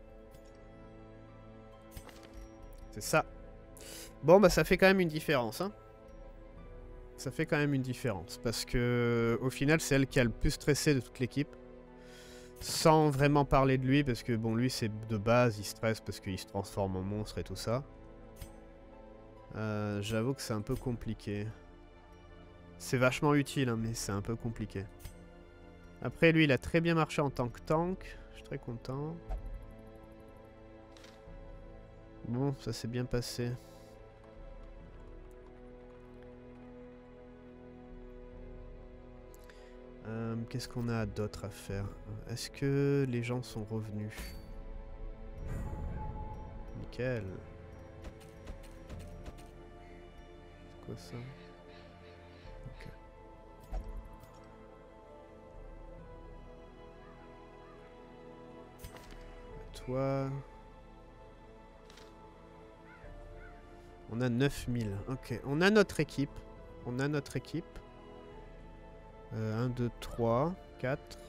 C'est ça. Bon, bah ça fait quand même une différence, hein. Ça fait quand même une différence. Parce que au final, c'est elle qui a le plus stressé de toute l'équipe. Sans vraiment parler de lui, parce que bon, lui, c'est de base, il stresse parce qu'il se transforme en monstre et tout ça. J'avoue que c'est un peu compliqué. C'est vachement utile, hein, mais c'est un peu compliqué. Après, lui, il a très bien marché en tant que tank. Je suis très content. Bon, ça s'est bien passé. Qu'est-ce qu'on a d'autre à faire? Est-ce que les gens sont revenus? Nickel. C'est quoi ça? Ok. Toi... On a 9000. Ok. On a notre équipe. On a notre équipe. 1, 2, 3, 4.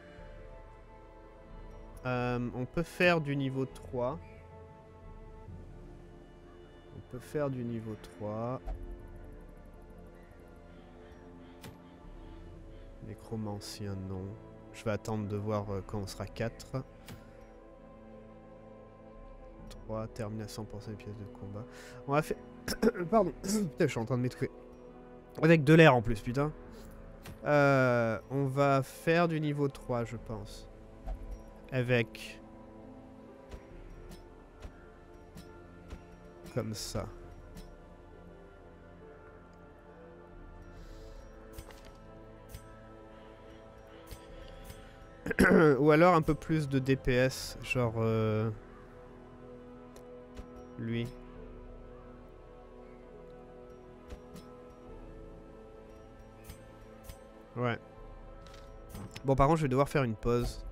On peut faire du niveau 3. On peut faire du niveau 3. Nécromancien, non. Je vais attendre de voir quand on sera 4. 3, termine à 100% des pièces de combat. On va faire... Pardon. Putain, je suis en train de m'étouffer. Avec de l'air en plus, putain. On va faire du niveau 3, je pense. Avec... Comme ça. Ou alors un peu plus de DPS, genre... Lui. Ouais. Bon, par contre, je vais devoir faire une pause.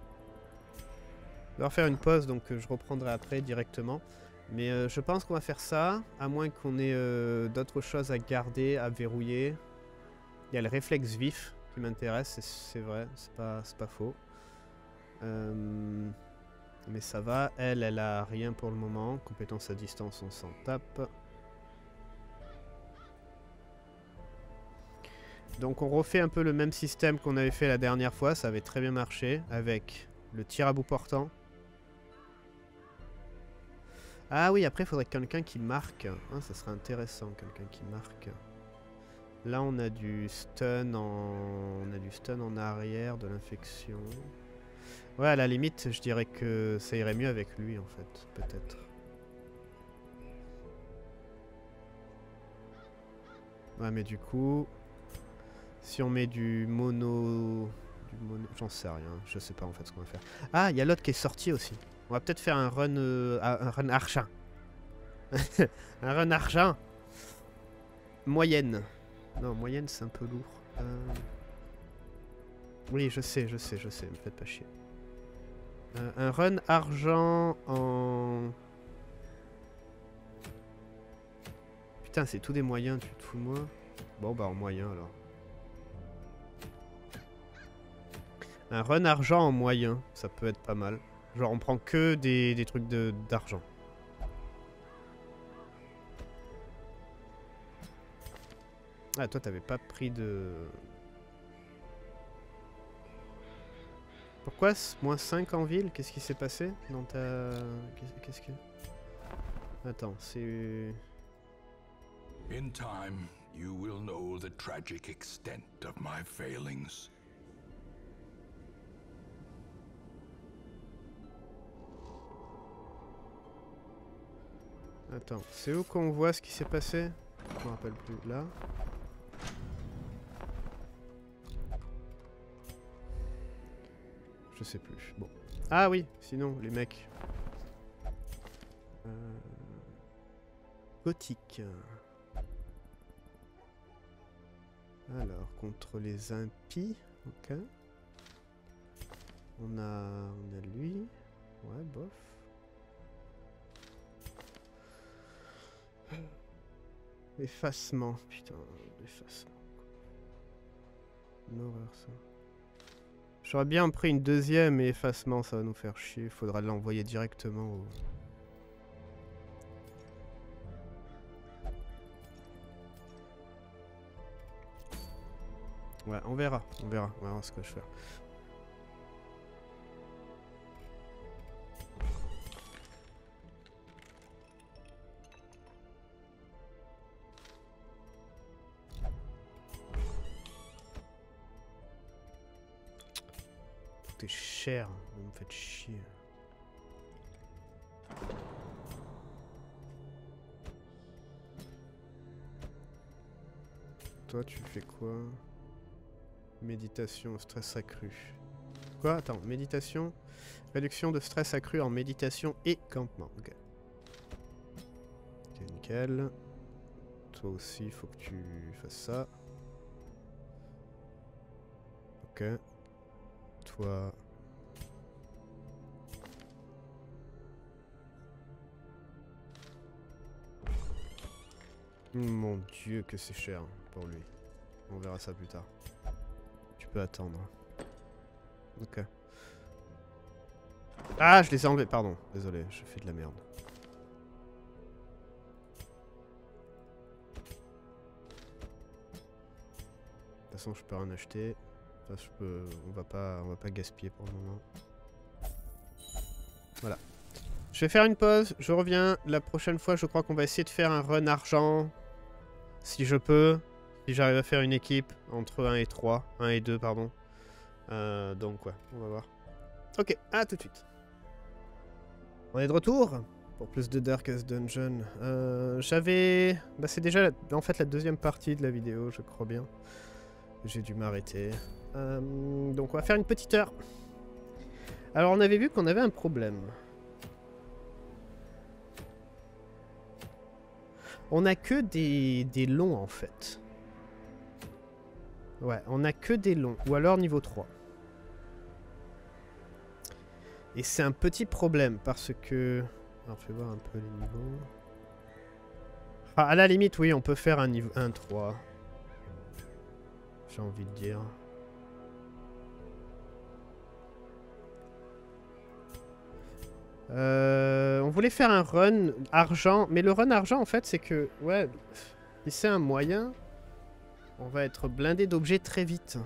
Donc je reprendrai après directement. Mais je pense qu'on va faire ça, à moins qu'on ait d'autres choses à garder, à verrouiller. Il y a le réflexe vif qui m'intéresse, c'est vrai, c'est pas faux. Mais ça va, elle a rien pour le moment. Compétence à distance, on s'en tape. Donc on refait un peu le même système qu'on avait fait la dernière fois, ça avait très bien marché, avec le tir à bout portant. Ah oui, après il faudrait quelqu'un qui marque. Ah, ça serait intéressant, quelqu'un qui marque. Là on a du stun en arrière, de l'infection. Ouais, à la limite, je dirais que ça irait mieux avec lui en fait, peut-être. Ouais, mais du coup... Si on met du mono... J'en sais rien, je sais pas en fait ce qu'on va faire. Ah, il y a l'autre qui est sorti aussi. On va peut-être faire un run argent. Un run argent. Moyenne. Non, moyenne c'est un peu lourd. Oui, je sais, me faites pas chier. Un run argent en... Putain, c'est tous des moyens, tu te fous de moi? Bon, bah en moyen alors. Un run argent en moyen, ça peut être pas mal. Genre on prend que des trucs d'argent. Ah, toi t'avais pas pris de... Pourquoi moins 5 en ville? Qu'est-ce qui s'est passé dans ta... Qu'est-ce que... Attends, c'est... In time, you will know the tragic extent of my failings. Attends, c'est où qu'on voit ce qui s'est passé? Je me rappelle plus. Là. Je sais plus. Bon. Ah oui, sinon, les mecs. Gothique. Alors, contre les impies. Ok. On a lui. Ouais, bof. Effacement, putain, effacement. Une horreur ça. J'aurais bien pris une deuxième et effacement, ça va nous faire chier. Faudra l'envoyer directement au... Ouais, on verra ce que je fais. Tout est cher, vous me faites chier. Toi, tu fais quoi? Méditation, stress accru. Quoi? Attends, méditation. Réduction de stress accru en méditation et campement. Ok. Ok, nickel. Toi aussi, il faut que tu fasses ça. Ok. Toi... Mon Dieu, que c'est cher pour lui. On verra ça plus tard. Tu peux attendre. Ok. Ah, je les ai enlevés, pardon. Désolé, je fais de la merde. De toute façon, je peux rien acheter. Enfin, on va pas gaspiller pour le moment. Voilà. Je vais faire une pause, je reviens. La prochaine fois, je crois qu'on va essayer de faire un run argent. Si je peux. Si j'arrive à faire une équipe entre 1 et 3, 1 et 2 pardon. Donc ouais, on va voir. Ok, à tout de suite. On est de retour pour plus de Darkest Dungeon. J'avais... Bah c'est déjà en fait la deuxième partie de la vidéo, je crois bien. J'ai dû m'arrêter. Donc on va faire une petite heure. Alors on avait vu qu'on avait un problème. On a que des longs en fait. Ouais, on a que des longs. Ou alors niveau 3. Et c'est un petit problème parce que... Alors fais voir un peu les niveaux. Ah, à la limite, oui, on peut faire un niveau 1-3. J'ai envie de dire. On voulait faire un run argent. Mais le run argent, en fait, c'est que... Ouais, si c'est un moyen, on va être blindé d'objets très vite.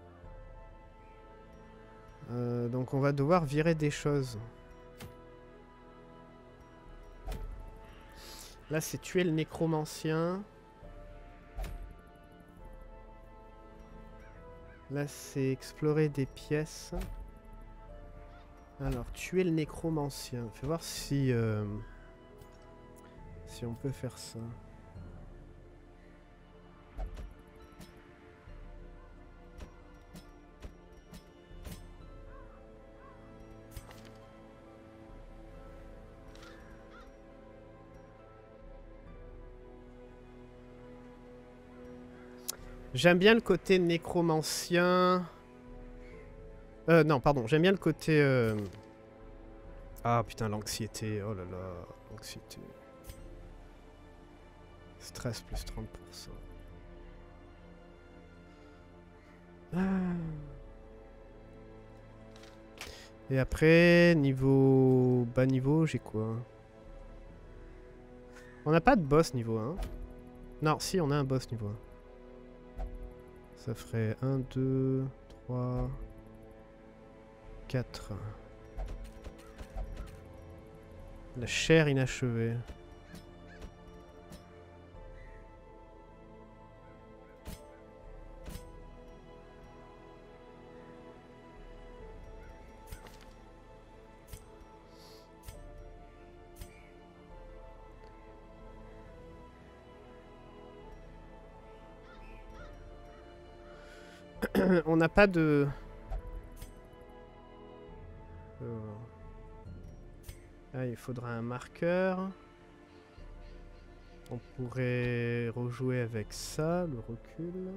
Donc on va devoir virer des choses. Là, c'est tuer le nécromancien. Là, c'est explorer des pièces. Alors, tuer le nécromancien. Fais voir si... si on peut faire ça. J'aime bien le côté nécromancien. Non, pardon, j'aime bien le côté... Ah putain, l'anxiété. Oh là là, l'anxiété. Stress plus 30%. Ah. Et après, niveau... Bas niveau, j'ai quoi? On n'a pas de boss niveau 1. Non, si, on a un boss niveau 1. Ça ferait 1, 2, 3, 4. La chair inachevée. On n'a pas de... Ah, il faudra un marqueur. On pourrait rejouer avec ça, le recul.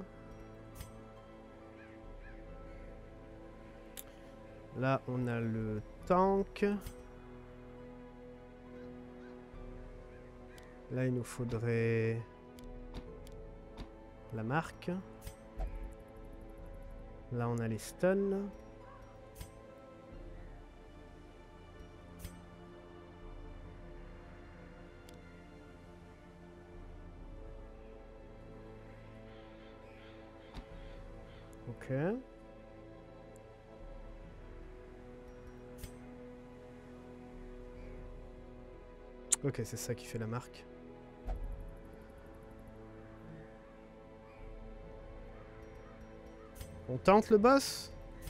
Là, on a le tank. Là, il nous faudrait la marque. Là, on a les stuns. Ok. Ok, c'est ça qui fait la marque. On tente le boss?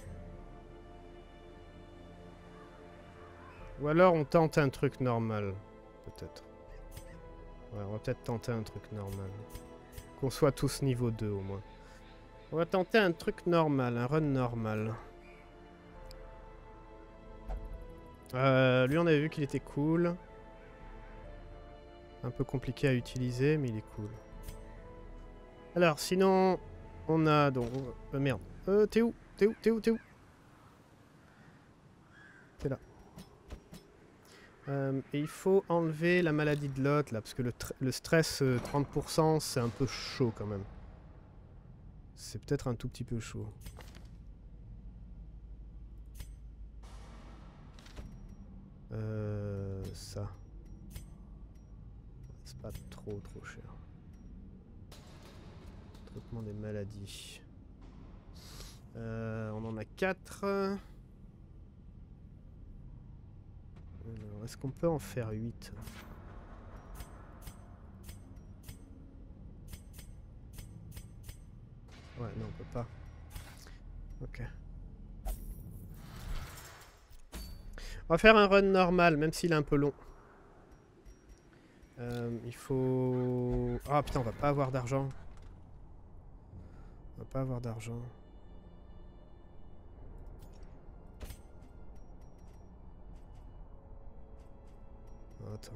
Ou alors on tente un truc normal, peut-être. Ouais, on va peut-être tenter un truc normal. Qu'on soit tous niveau 2 au moins. On va tenter un truc normal, un run normal. Lui on avait vu qu'il était cool. Un peu compliqué à utiliser, mais il est cool. Alors, sinon, on a donc... merde. T'es où? T'es où? T'es où? T'es où? T'es là. Et il faut enlever la maladie de l'autre, là, parce que le stress 30%, c'est un peu chaud, quand même. C'est peut-être un tout petit peu chaud. Ça. C'est pas trop cher. Traitement des maladies. On en a 4. Est-ce qu'on peut en faire 8? Ouais, non, on peut pas. Ok. On va faire un run normal, même s'il est un peu long. Il faut... Ah putain, on va pas avoir d'argent. On va pas avoir d'argent. Attends.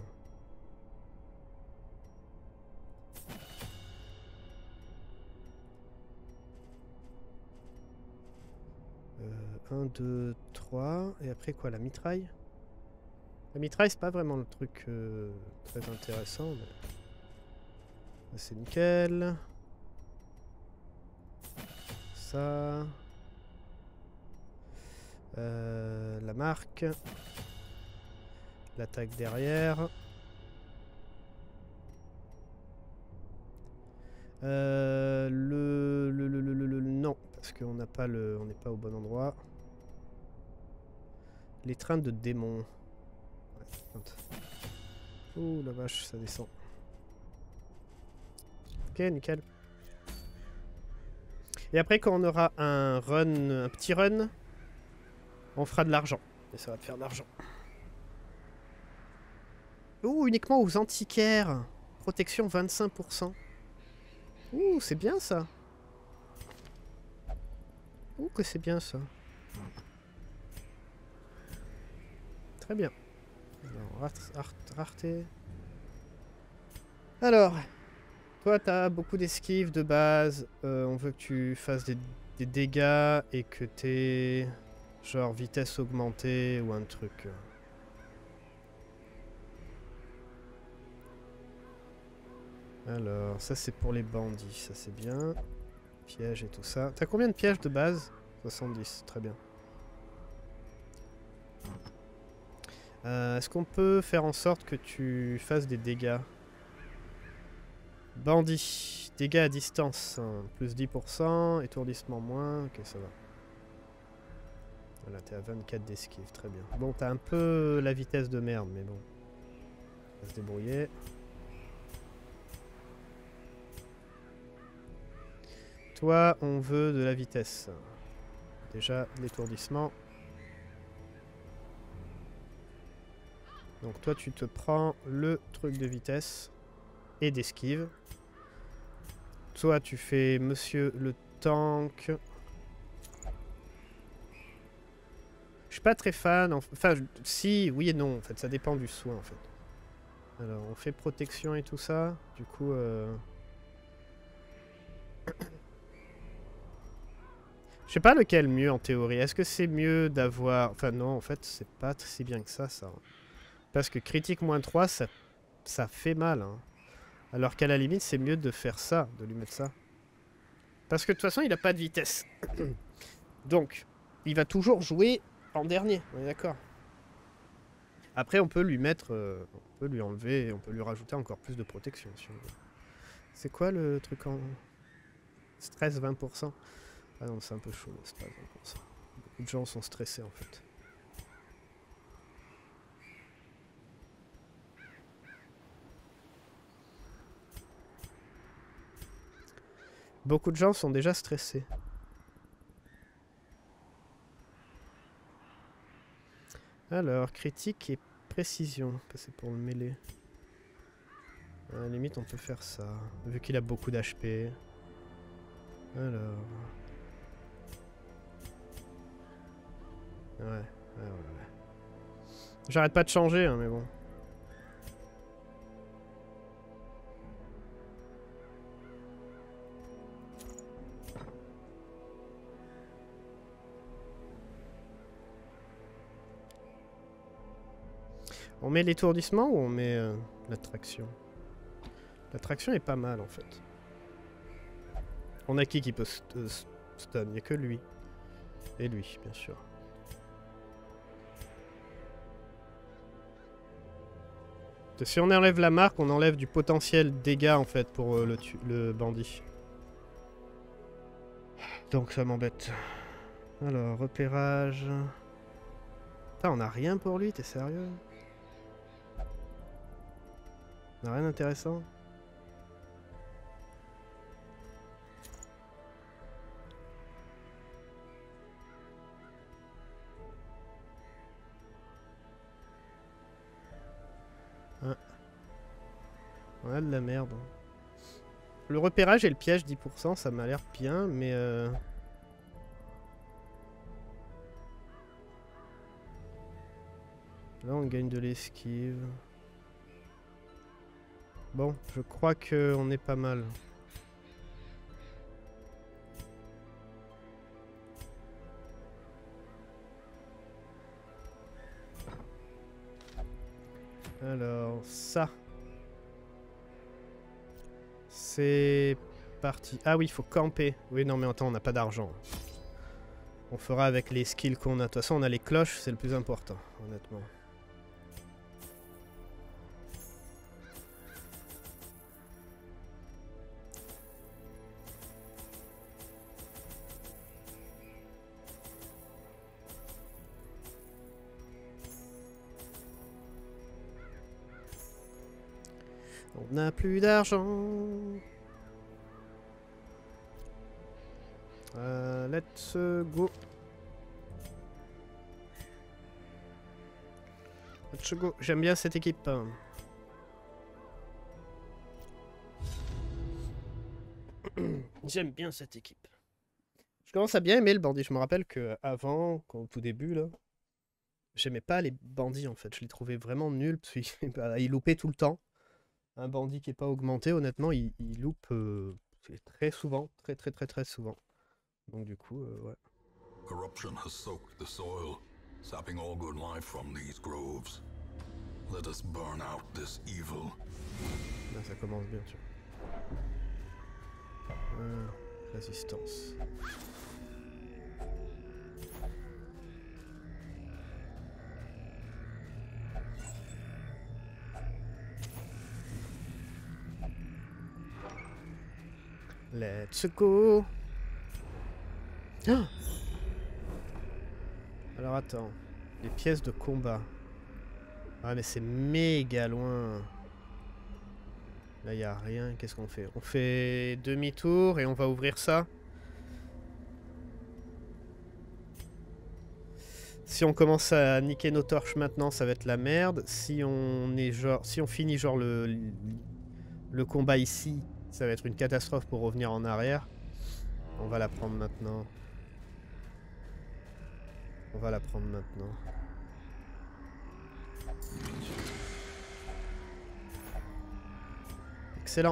Un, 2, 3. Et après quoi, la mitraille? La mitraille, c'est pas vraiment le truc très intéressant. Mais... c'est nickel. Ça. La marque. L'attaque derrière. Non, parce qu'on n'a pas on n'est pas au bon endroit. Les trains de démons. Ouais, ouh la vache, ça descend. Ok, nickel. Et après, quand on aura un petit run, on fera de l'argent. Et ça va te faire de l'argent. Ouh, uniquement aux antiquaires. Protection 25%. Ouh, c'est bien ça. Ouh, que c'est bien ça. Très bien. Alors, rareté. Alors, toi, t'as beaucoup d'esquives de base. On veut que tu fasses des dégâts et que t'aies genre vitesse augmentée ou un truc. Alors, ça c'est pour les bandits, ça c'est bien. Pièges et tout ça. T'as combien de pièges de base? 70, très bien. Est-ce qu'on peut faire en sorte que tu fasses des dégâts? Bandit, dégâts à distance, hein. Plus 10%, étourdissement moins, ok ça va. Voilà, t'es à 24 d'esquive, très bien. Bon, t'as un peu la vitesse de merde, mais bon. On va se débrouiller. Toi, on veut de la vitesse. Déjà, l'étourdissement. Donc toi, tu te prends le truc de vitesse et d'esquive. Toi, tu fais monsieur le tank. Je suis pas très fan. Enfin, si, oui et non. En fait, ça dépend du soin, en fait. Alors, on fait protection et tout ça. Du coup... je sais pas lequel mieux en théorie. Est-ce que c'est mieux d'avoir... Enfin non, en fait, c'est pas si bien que ça. Parce que critique moins 3, ça fait mal. Hein. Alors qu'à la limite, c'est mieux de faire ça, de lui mettre ça. Parce que de toute façon, il a pas de vitesse. Donc, il va toujours jouer en dernier. On est d'accord. Après, on peut lui mettre... on peut lui enlever, on peut lui rajouter encore plus de protection, si on veut. C'est quoi le truc en... Stress 20%? Ah non, c'est un peu chaud, c'est pas 20%. Beaucoup de gens sont stressés, en fait. Beaucoup de gens sont déjà stressés. Alors, critique et précision. C'est pour le mêler. À la limite, on peut faire ça. Vu qu'il a beaucoup d'HP. Alors... ouais. J'arrête pas de changer, hein, mais bon. On met l'étourdissement ou on met l'attraction? L'attraction est pas mal en fait. On a qui peut stun? Il n'y a que lui. Et lui, bien sûr. Si on enlève la marque, on enlève du potentiel dégâts en fait pour le bandit. Donc ça m'embête. Alors, repérage. Putain, on a rien pour lui, t'es sérieux? On a rien d'intéressant? Ouais, de la merde. Le repérage et le piège 10%, ça m'a l'air bien, mais... Là, on gagne de l'esquive. Bon, je crois qu'on est pas mal. Alors, ça. C'est parti. Ah oui, il faut camper. Oui, non, mais attends, on n'a pas d'argent. On fera avec les skills qu'on a. De toute façon, on a les cloches, c'est le plus important, honnêtement. On n'a plus d'argent. Let's go. Let's go. J'aime bien cette équipe. J'aime bien cette équipe. Je commence à bien aimer le bandit. Je me rappelle que avant, au tout début, là, j'aimais pas les bandits en fait. Je les trouvais vraiment nuls parce qu'ils loupaient tout le temps. Un bandit qui est pas augmenté, honnêtement, il loupe très souvent, très souvent. Donc du coup, ouais. Corruption has soaked the soil, sapping all good life from these groves. Let us burn out this evil. Là, ça commence bien, tu vois. Résistance. Let's go. Ah, alors attends. Les pièces de combat. Ah mais c'est méga loin. Là il n'y a rien. Qu'est-ce qu'on fait? On fait demi-tour et on va ouvrir ça. Si on commence à niquer nos torches maintenant, ça va être la merde. Si on est genre, si on finit genre le combat ici, ça va être une catastrophe pour revenir en arrière. On va la prendre maintenant. On va la prendre maintenant. Excellent.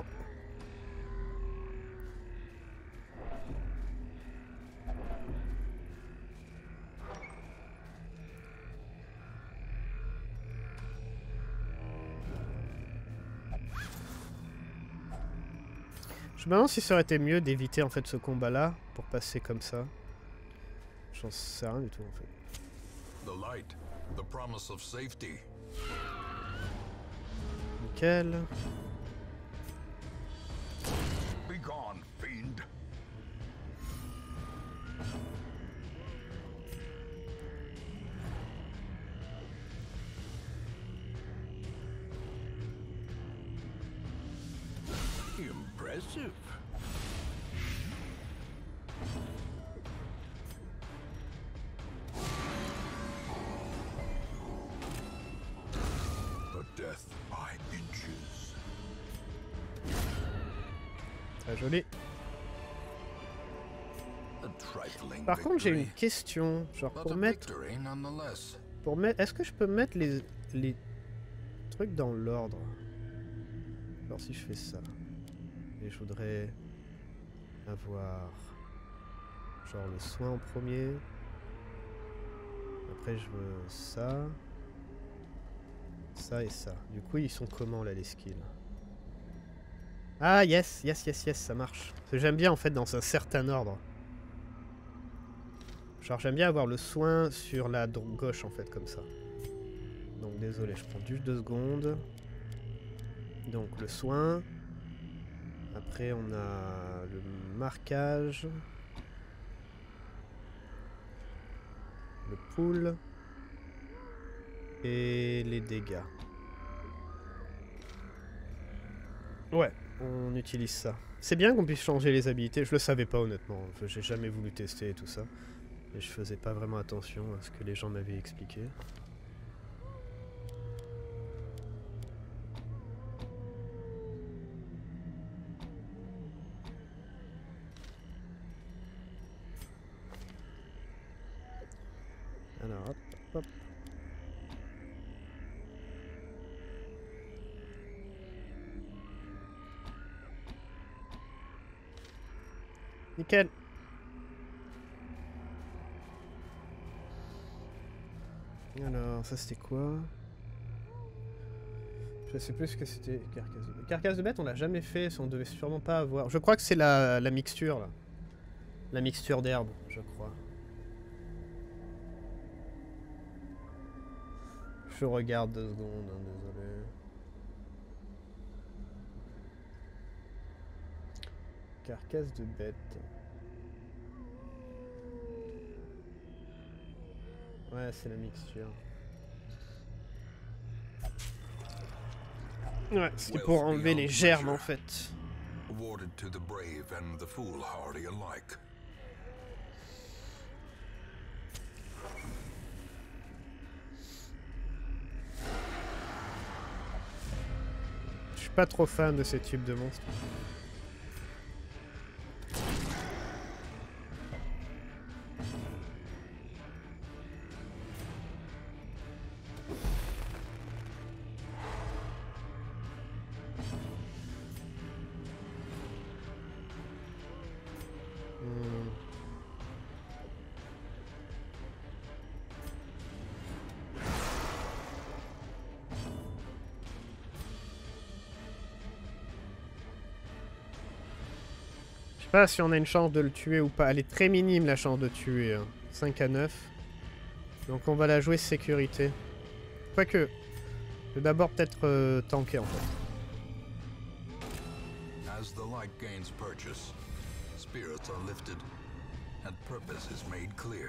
Je me demande si ça aurait été mieux d'éviter en fait ce combat là pour passer comme ça. J'en sais rien du tout en fait. The light, the promise of safety. Nickel. Be gone, fiend. Impressive. Death by inches. Très joli. A trifling Par contre, j'ai une victory, question. Genre but pour a mettre... victory nonetheless. Est-ce que je peux mettre les trucs dans l'ordre? Alors si je fais ça. Et je voudrais avoir... genre le soin en premier. Après je veux ça. Ça et ça. Du coup, ils sont comment là les skills? Ah yes, ça marche. Parce que j'aime bien en fait dans un certain ordre. Genre j'aime bien avoir le soin sur la gauche en fait comme ça. Donc désolé, je prends juste 2 secondes. Donc le soin. Après on a le marquage. Le pool. Et les dégâts. Ouais, on utilise ça. C'est bien qu'on puisse changer les habilités. Je le savais pas honnêtement. J'ai jamais voulu tester et tout ça. Et je faisais pas vraiment attention à ce que les gens m'avaient expliqué. Alors, hop, hop. Nickel. Alors, ça c'était quoi? Je sais plus ce que c'était. Carcasse de bête. Carcasse de bête, on l'a jamais fait, on devait sûrement pas avoir. Je crois que c'est la mixture là. La mixture d'herbe, je crois. Je regarde 2 secondes, hein, désolé. Carcasse de bête. Ouais, c'est la mixture. Ouais, c'est pour enlever les germes en fait. Awarded to the brave and the foolhardy alike. Je suis pas trop fan de ces types de monstres. Je sais pas si on a une chance de le tuer ou pas. Elle est très minime la chance de tuer. Hein. 5 à 9. Donc on va la jouer sécurité. Quoique. Je vais d'abord peut-être tanker en fait. As the light gains purchase, spirits are lifted, and purpose is made clear.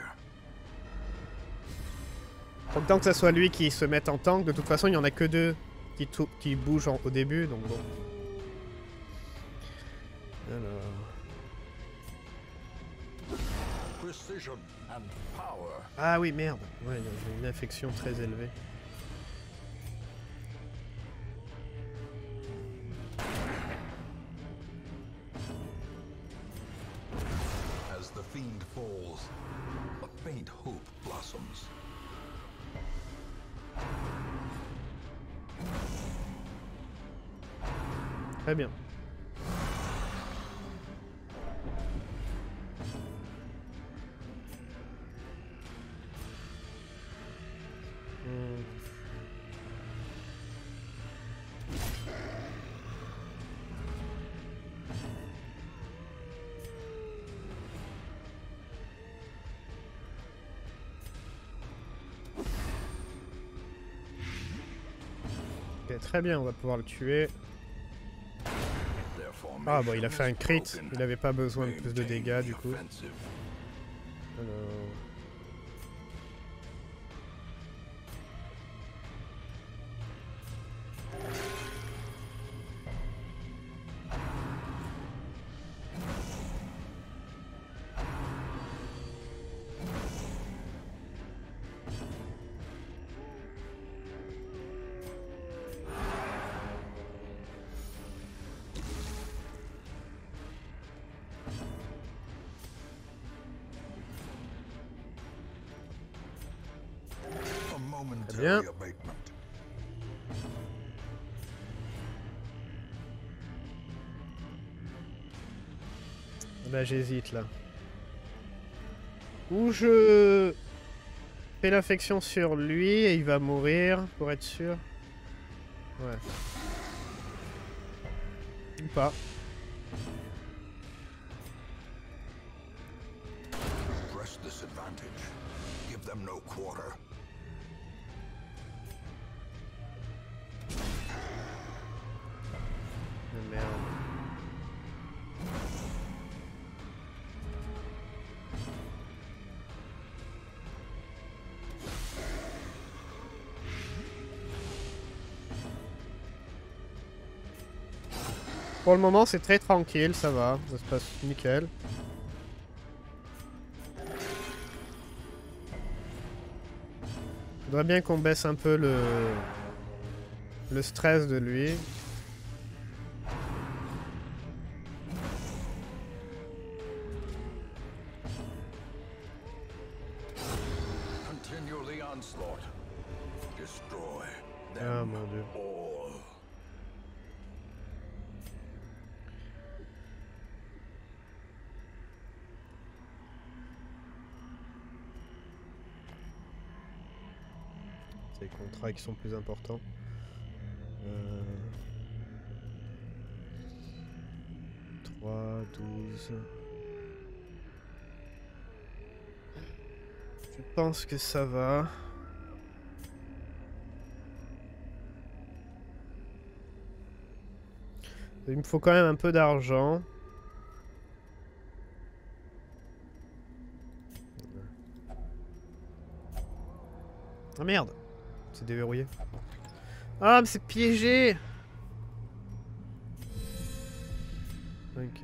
Donc tant que ça soit lui qui se mette en tank, de toute façon il y en a que 2 qui bougent au début, donc bon. Alors... Precision and power. Ah oui, merde. Ouais, j'ai une infection très élevée. As the fiend falls, a faint hope blossoms. Très bien. Ok, très bien, on va pouvoir le tuer. Ah bon, il a fait un crit, il avait pas besoin de plus de dégâts du coup. Alors... Bien. Bah j'hésite là. Ou je fais l'infection sur lui et il va mourir pour être sûr. Ouais. Ou pas. Press this advantage. Give them no quarter. Merde. Pour le moment, c'est très tranquille, ça va, ça se passe nickel. Faudrait bien qu'on baisse un peu le stress de lui. Continue onslaught. Destroy Ah them mon dieu. all. C'est les contrats qui sont plus importants. 3, 12. Je pense que ça va. Il me faut quand même un peu d'argent. Ah merde! C'est déverrouillé. Ah mais c'est piégé! T'inquiète.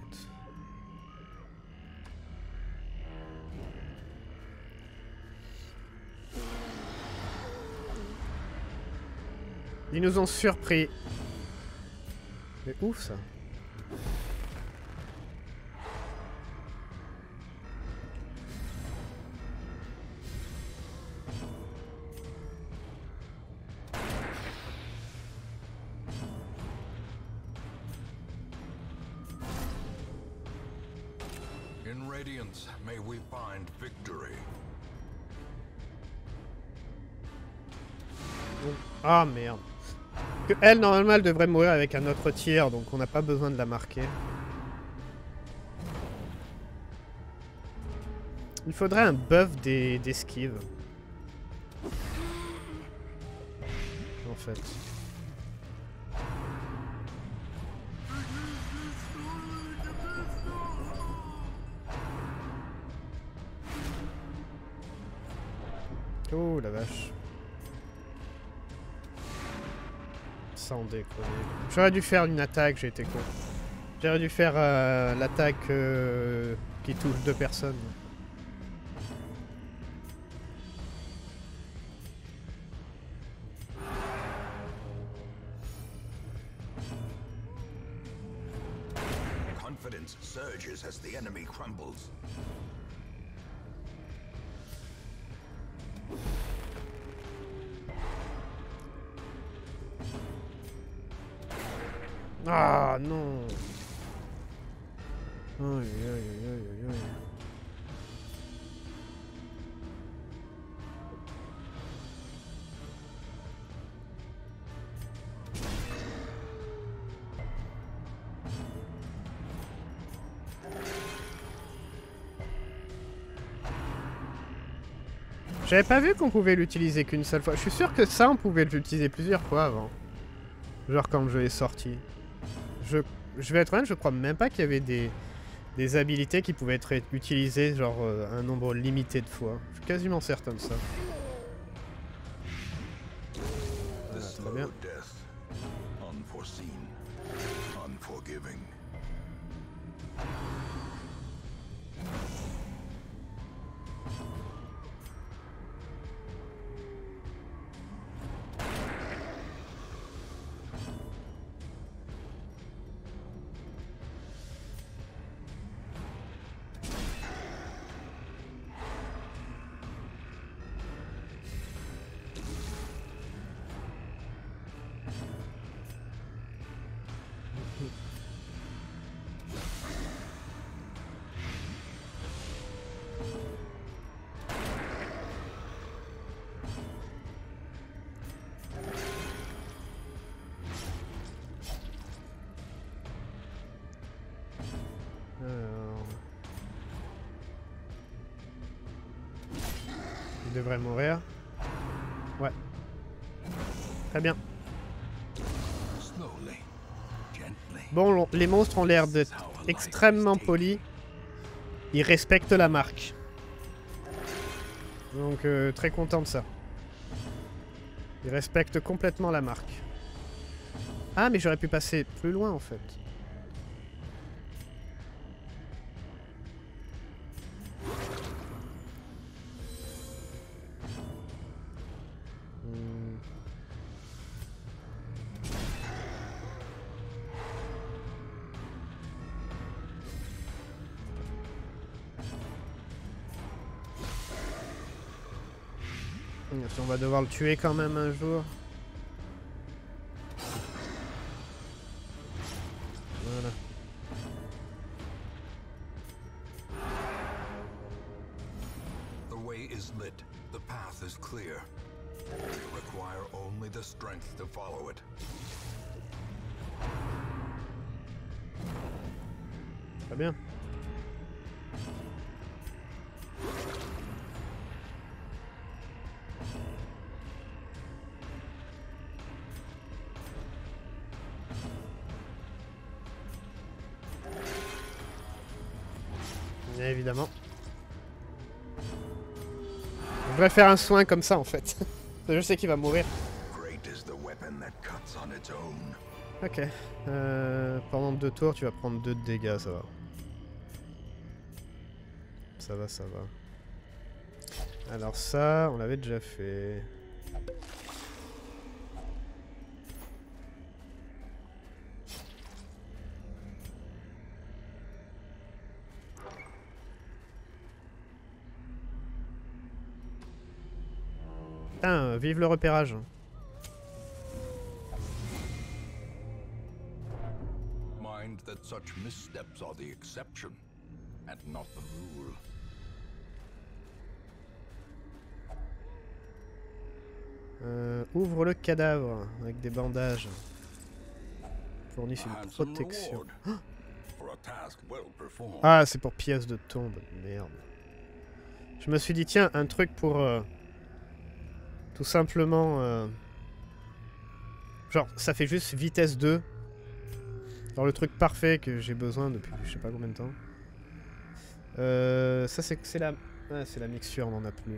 Ils nous ont surpris. Mais ouf ça. In Radiance, may we find victory. Ah merde. Que elle, normalement, elle devrait mourir avec un autre tiers, donc on n'a pas besoin de la marquer. Il faudrait un buff d'esquive. En fait. Oh la vache. Sans déconner. J'aurais dû faire une attaque, j'ai été con. J'aurais dû faire l'attaque qui touche 2 personnes. Confidence surges as the enemy crumbles. Ah non. Aïe aïe aïe aïe aïe. J'avais pas vu qu'on pouvait l'utiliser qu'une seule fois. Je suis sûr que ça, on pouvait l'utiliser plusieurs fois avant. Genre quand le jeu est sorti. Je vais être honnête, je crois même pas qu'il y avait des habilités qui pouvaient être utilisées genre un nombre limité de fois. Je suis quasiment certain de ça. The Très slow bien. death, unforeseen, unforgiving. Alors... Il devrait mourir. Ouais. Très bien. Slowly, gently. Bon, les monstres ont l'air d'être extrêmement polis. Ils respectent la marque. Donc très content de ça. Ils respectent complètement la marque. Ah mais j'aurais pu passer plus loin en fait. Hmm. On va devoir le tuer quand même un jour. Voilà. The way is lit. The path is clear. We require only the strength to follow it. Très bien. Bien évidemment. Je devrais faire un soin comme ça en fait. Je sais qu'il va mourir. Great is the weapon that cuts on its own. Ok. Pendant 2 tours, tu vas prendre 2 de dégâts, ça va. Ça va, ça va. Alors ça, on l'avait déjà fait. Putain, vive le repérage. Mind that such missteps are the exception, and not the rule. Ouvre le cadavre avec des bandages. Fournissent une protection. Ah, c'est pour pièces de tombe. Merde. Je me suis dit, tiens, un truc pour... tout simplement... genre, ça fait juste vitesse 2. Genre le truc parfait que j'ai besoin depuis je sais pas combien de temps. Ça, c'est la... Ah, c'est la mixture, on en a plus.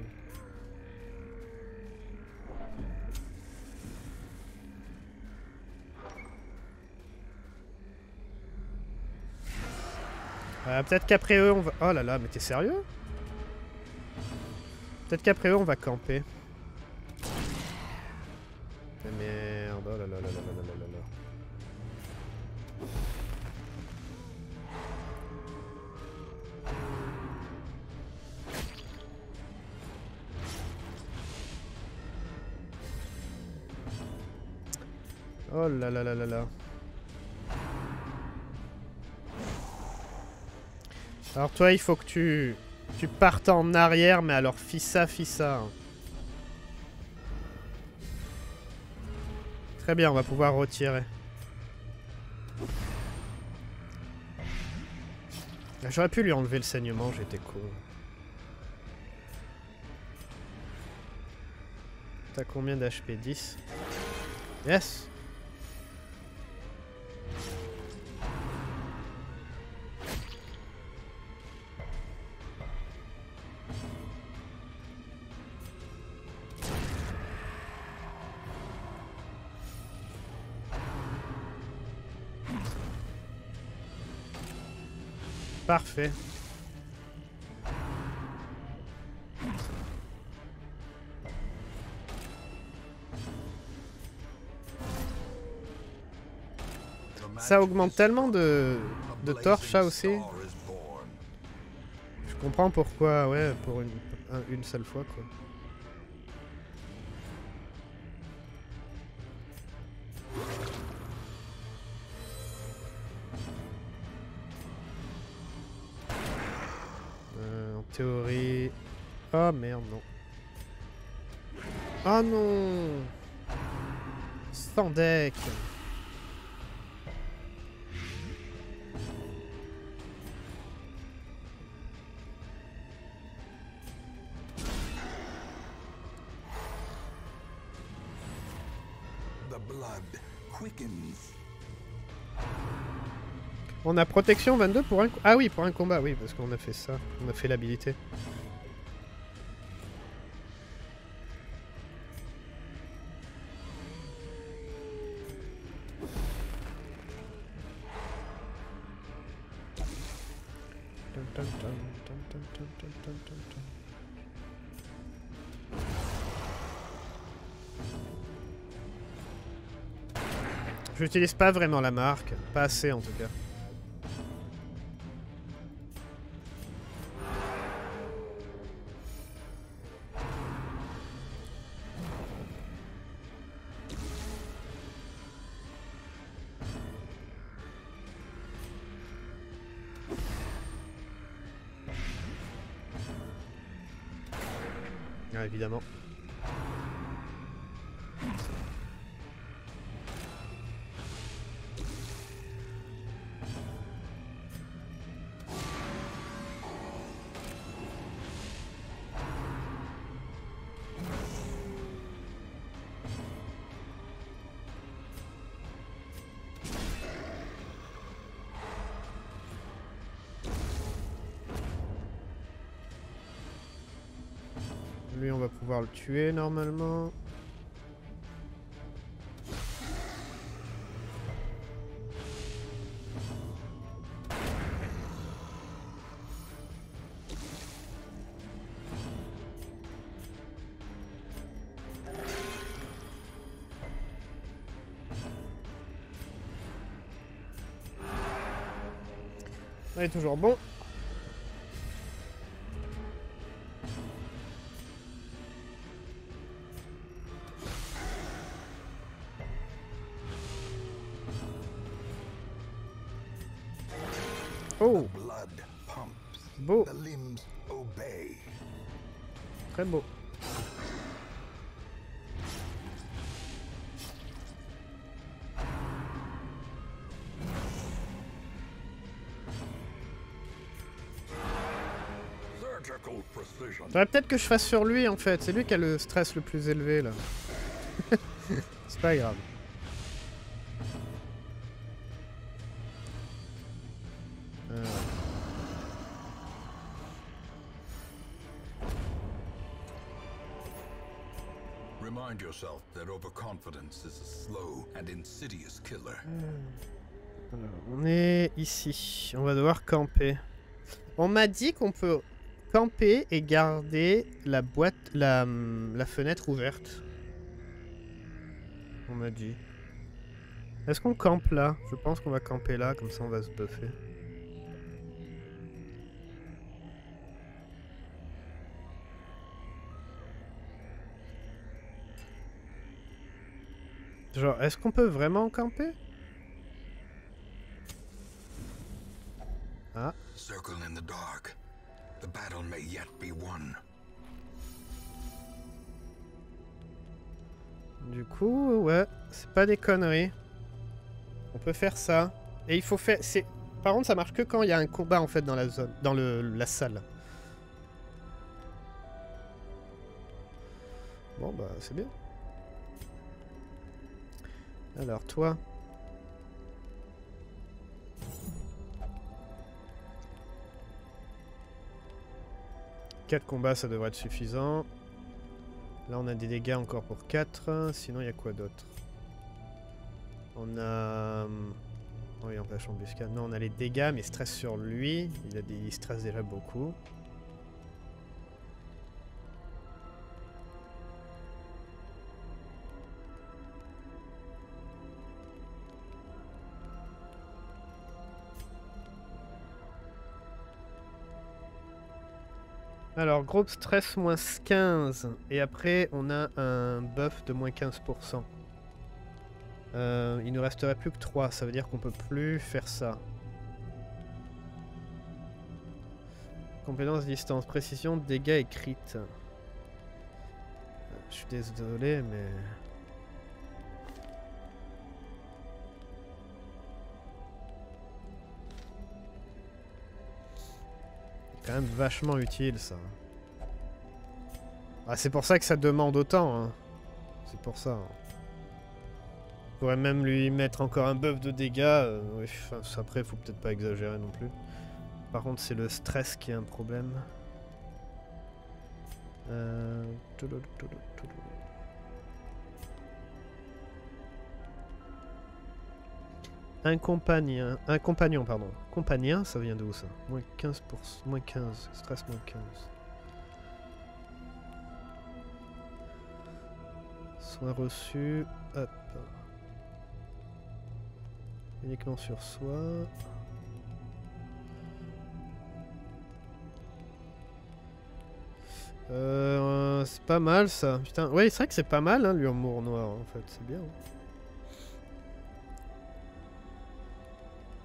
Peut-être qu'après eux, on va... Oh là là, mais t'es sérieux? Peut-être qu'après eux, on va camper. Mais merde, oh là là là là là là là là. Oh là là là là là. Alors toi, il faut que tu partes en arrière, mais alors fissa. Très bien, on va pouvoir retirer. J'aurais pu lui enlever le saignement, j'étais con. T'as combien d'HP? 10. Yes. Parfait. Ça augmente tellement de torches, ça aussi. Je comprends pourquoi, ouais, pour une seule fois, quoi. En théorie... Oh merde, non. Oh non! Sans deck! On a protection 22 pour un... Ah oui, pour un combat, oui, parce qu'on a fait ça. On a fait l'habilité. J'utilise pas vraiment la marque. Pas assez, en tout cas. Ah, évidemment. Lui, on va pouvoir le tuer normalement. Il est toujours bon. Oh, Blood pumps. beau, The limbs obey. très beau. Surgical precision. Faudrait peut-être que je fasse sur lui en fait. C'est lui qui a le stress le plus élevé là. C'est pas grave. Remind yourself that overconfidence is a slow and insidious killer. Alors, on est ici. On va devoir camper. On m'a dit qu'on peut camper et garder la boîte, la fenêtre ouverte. On m'a dit. Est-ce qu'on campe là? Je pense qu'on va camper là, comme ça on va se buffer. Genre, est-ce qu'on peut vraiment camper? Ah. Circle in the dark. The battle may yet be won. Du coup, ouais, c'est pas des conneries. On peut faire ça. Et il faut faire... Par contre, ça marche que quand il y a un combat en fait dans la zone, dans la salle. Bon bah c'est bien. Alors toi. 4 combats, ça devrait être suffisant. Là, on a des dégâts encore pour 4. Sinon, il y a quoi d'autre? On a... Oui, empêche embuscade. Non, on a les dégâts, mais stress sur lui. Il stresse déjà beaucoup. Alors, groupe stress moins 15. Et après, on a un buff de moins 15%. Il ne resterait plus que 3. Ça veut dire qu'on peut plus faire ça. Compétence distance, précision, dégâts et crit. Je suis désolé, mais... C'est quand même vachement utile, ça. Ah, c'est pour ça que ça demande autant, hein. C'est pour ça. On pourrait même lui mettre encore un buff de dégâts. Oui, enfin, après, faut peut-être pas exagérer non plus. Par contre, c'est le stress qui est un problème. Un compagnon, pardon. Compagnon, ça vient d'où ça? Moins 15%, moins 15, stress moins 15. Soins reçus, hop. Uniquement sur soi. C'est pas mal ça. Putain, ouais, c'est vrai que c'est pas mal, hein, l'humour noir en fait, c'est bien.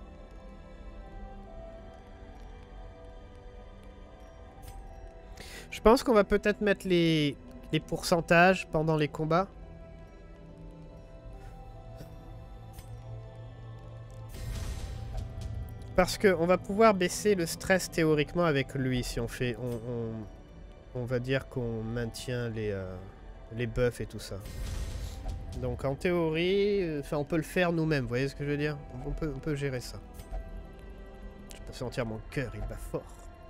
Je Je pense qu'on va peut-être mettre les pourcentages pendant les combats. Parce qu'on va pouvoir baisser le stress théoriquement avec lui si on fait... On va dire qu'on maintient les buffs et tout ça. Donc en théorie, on peut le faire nous-mêmes, vous voyez ce que je veux dire? On peut gérer ça. Je peux sentir mon cœur, il bat fort.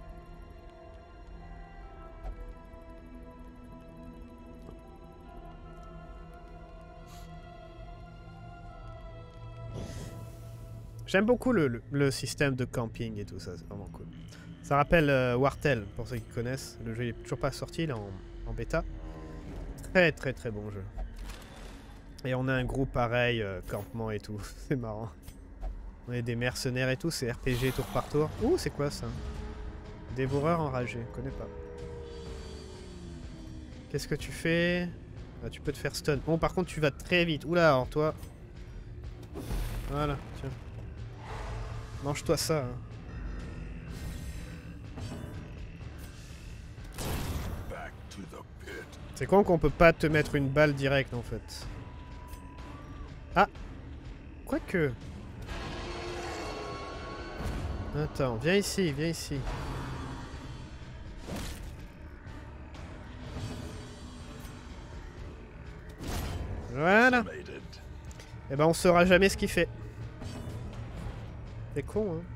J'aime beaucoup le système de camping et tout ça, c'est vraiment cool. Ça rappelle Wartel, pour ceux qui connaissent. Le jeu n'est toujours pas sorti, il est en bêta. Très très très bon jeu. Et on a un groupe pareil, campement et tout, c'est marrant. On est des mercenaires et tout, c'est RPG tour par tour. Ouh, c'est quoi ça? Dévoreur enragé, je connais pas. Qu'est-ce que tu fais? Ah, tu peux te faire stun. Bon, par contre, tu vas très vite. Oula, alors toi... Voilà, tiens. Mange-toi ça. Hein. C'est con qu'on peut pas te mettre une balle directe en fait. Ah! Quoique... Attends, viens ici, viens ici. Voilà. Et ben on saura jamais ce qu'il fait. C'est con, hein.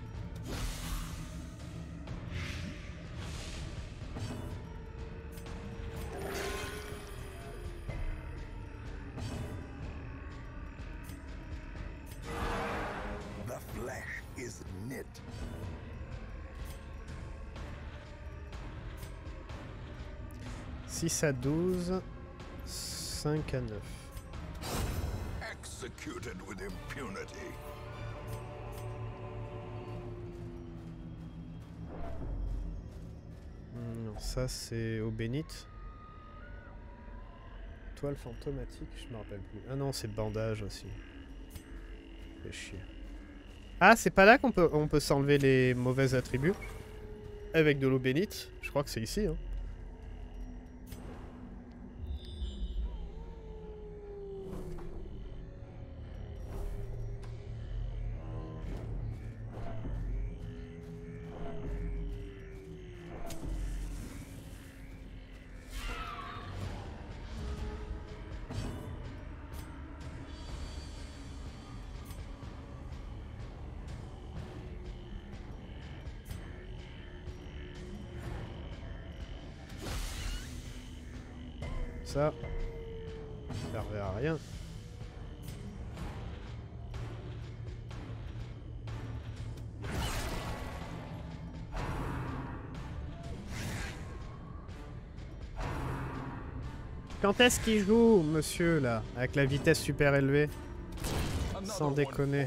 The flesh is knit. « 6 à 12, 5 à 9. Executed with impunity. Non, ça c'est eau bénite. Toile fantomatique, je me rappelle plus. Ah non, c'est bandage aussi. Fait chier. Ah, c'est pas là qu'on peut s'enlever les mauvais attributs? Avec de l'eau bénite? Je crois que c'est ici, hein. Ça servait à rien. Quand est-ce qu'il joue, monsieur, là, avec la vitesse super élevée? Sans déconner.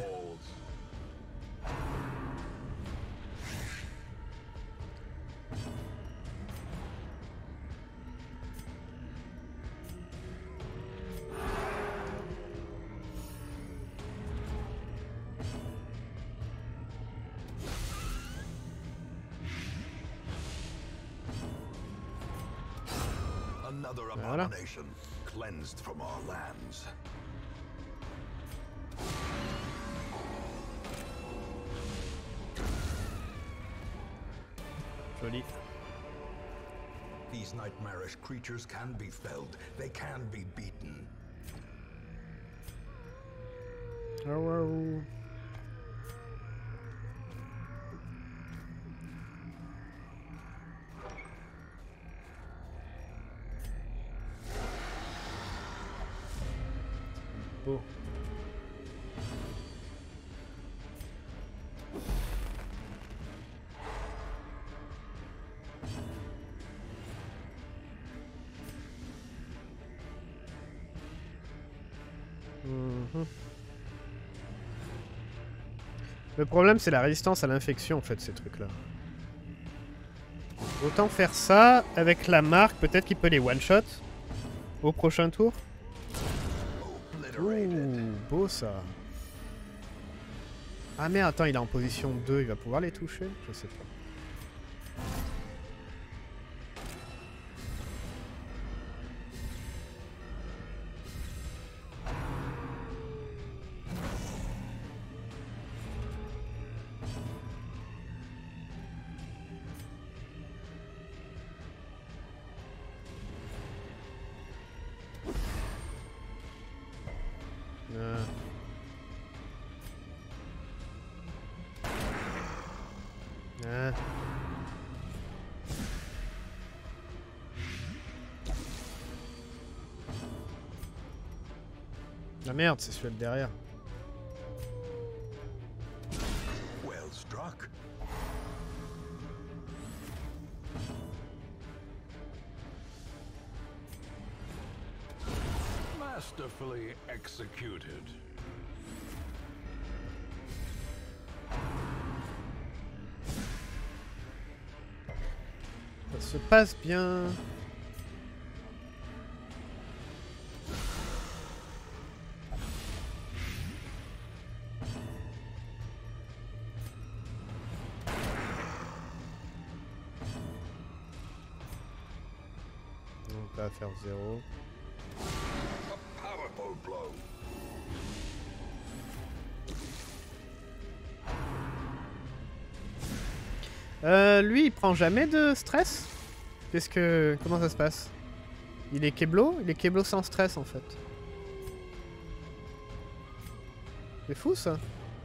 Another abomination cleansed from our lands. Joli. These nightmarish creatures can be felled. They can be beaten. Oh. Beau. Le problème, c'est la résistance à l'infection, en fait, ces trucs-là. Autant faire ça avec la marque, peut-être qu'il peut les one-shot au prochain tour. Ouh, beau ça. Ah mais attends, il est en position 2, il va pouvoir les toucher? Je sais pas. Ah. Ah merde, c'est celui de derrière. Well struck. Masterfully executed. Ça se passe bien. On va faire 0. A powerful blow. Lui, il prend jamais de stress? Qu'est-ce que... Comment ça se passe? Il est Keblo? Il est Keblo sans stress, en fait. C'est fou, ça.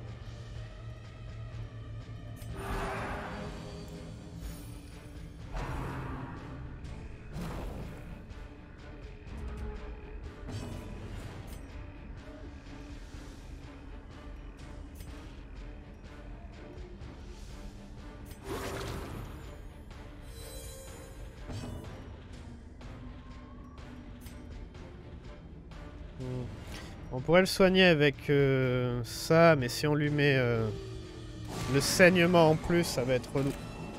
On pourrait le soigner avec ça, mais si on lui met le saignement en plus, ça va être relou.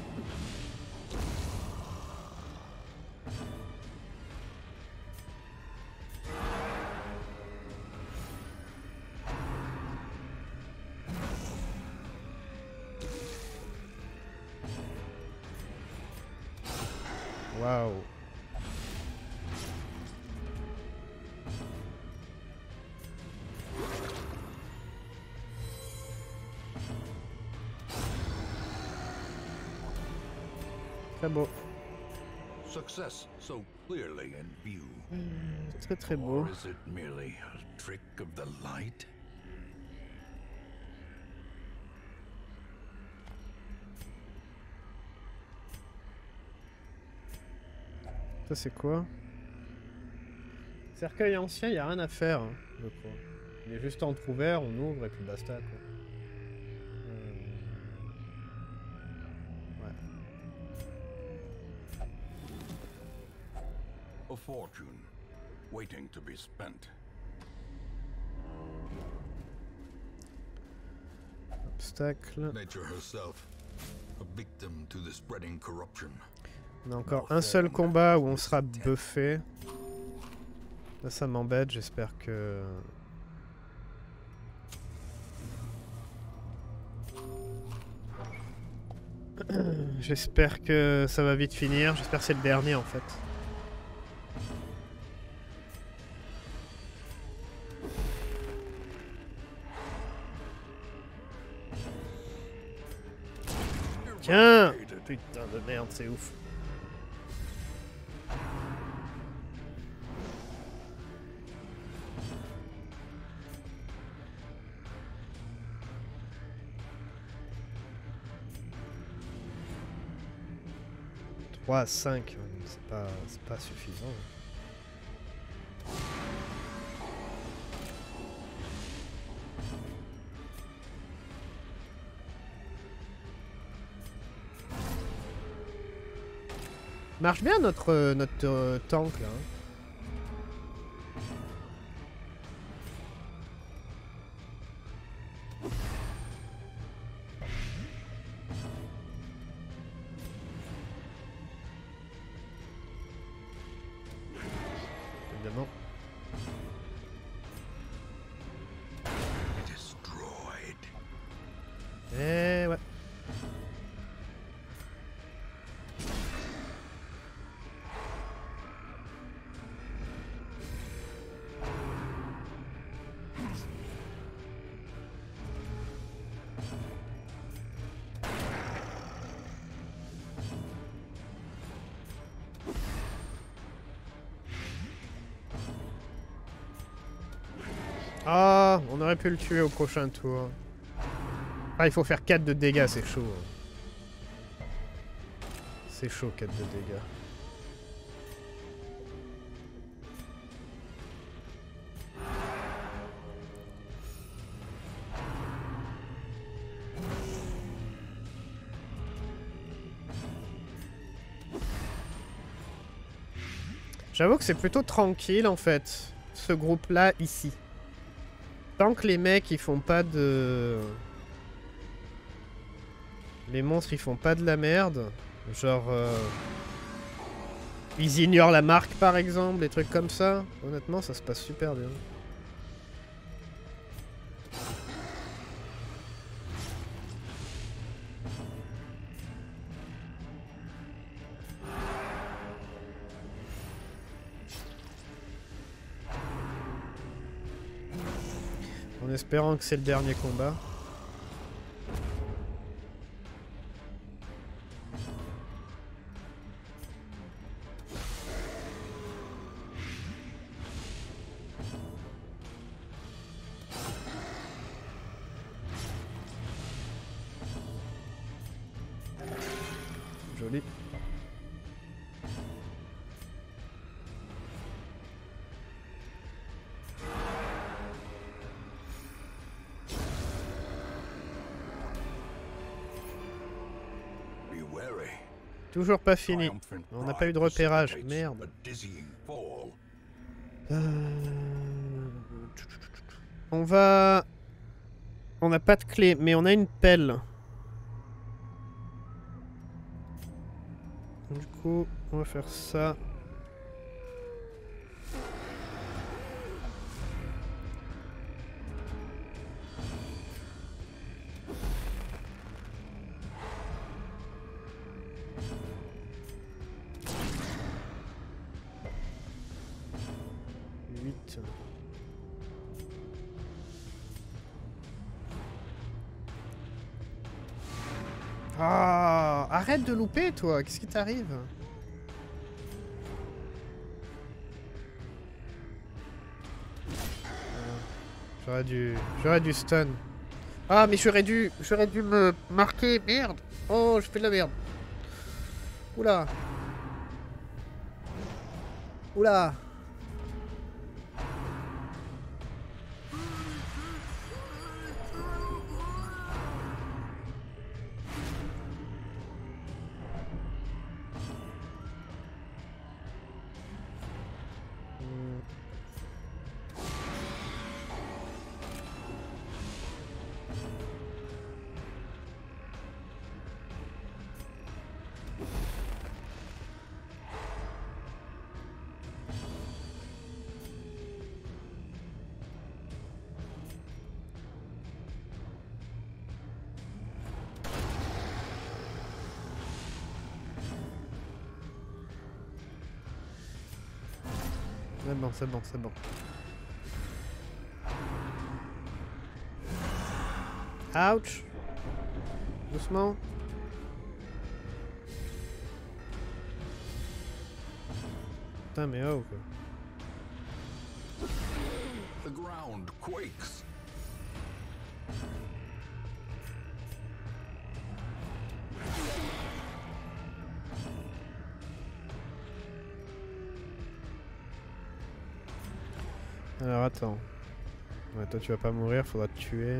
Waouh. Très beau. Success so clearly in view. Très très beau. Or is it merely a trick of the light? Ça c'est quoi? Cercueil ancien, il n'y a rien à faire, hein, je crois. Il est juste entrouvert, on ouvre et puis basta quoi. Ouais. A fortune waiting to be spent. Obstacle. Nature herself, a victim to the spreading corruption. On a encore un seul combat où on sera buffé. Là ça m'embête, j'espère que... J'espère que ça va vite finir, j'espère que c'est le dernier en fait. Tiens! Putain de merde, c'est ouf. « 3 à 5, c'est pas suffisant. Marche bien notre tank là. Hein. Évidemment. Destroyed. Eh ouais. Ah, on aurait pu le tuer au prochain tour. Ah, il faut faire 4 de dégâts, c'est chaud. C'est chaud, 4 de dégâts. J'avoue que c'est plutôt tranquille en fait, ce groupe-là ici. Tant que les mecs ils font pas de... Les monstres ils font pas de la merde. Genre... Ils ignorent la marque par exemple, des trucs comme ça. Honnêtement ça se passe super bien. En espérant que c'est le dernier combat. Joli. Toujours pas fini. On n'a pas eu de repérage. Merde. On va... On n'a pas de clé, mais on a une pelle. Du coup, on va faire ça. Ah, arrête de louper toi, qu'est-ce qui t'arrive? J'aurais dû stun. Ah mais j'aurais dû me marquer, merde. Oh, je fais de la merde. Oula. Oula. C'est bon, c'est bon, c'est bon. Ouch. Doucement. Putain, mais oh quoi. The ground quakes. Alors attends. Ouais, toi tu vas pas mourir, faudra te tuer.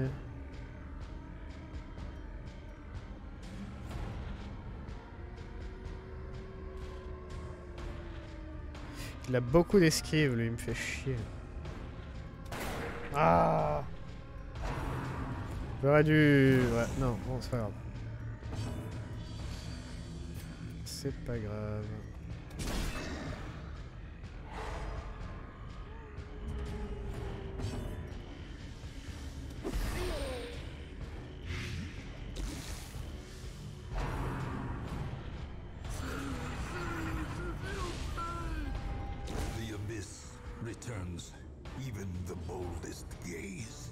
Il a beaucoup d'esquive, lui, il me fait chier. Ah! J'aurais dû... Ouais, non, bon, c'est pas grave. C'est pas grave. Returns even the boldest gaze.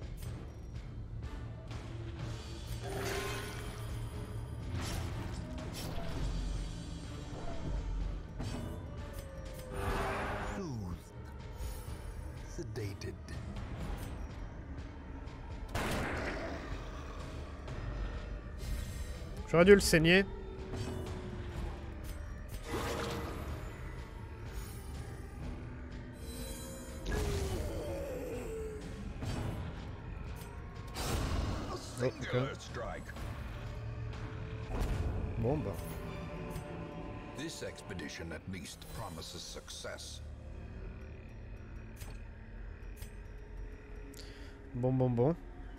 Soothed, sedated. J'aurais dû le saigner. first strike. Bon bah. This expedition at least promises success. Bon.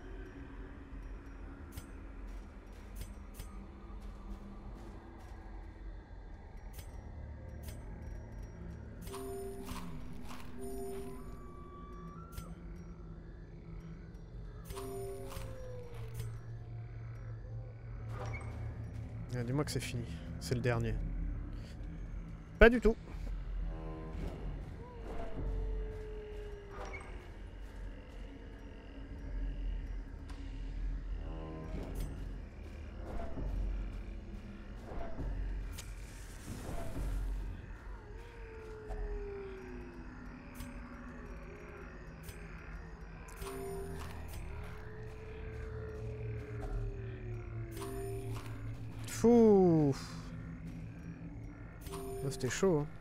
Ah, dis-moi que c'est fini. C'est le dernier. Pas du tout. Fou. Oh, c'était chaud. Hein.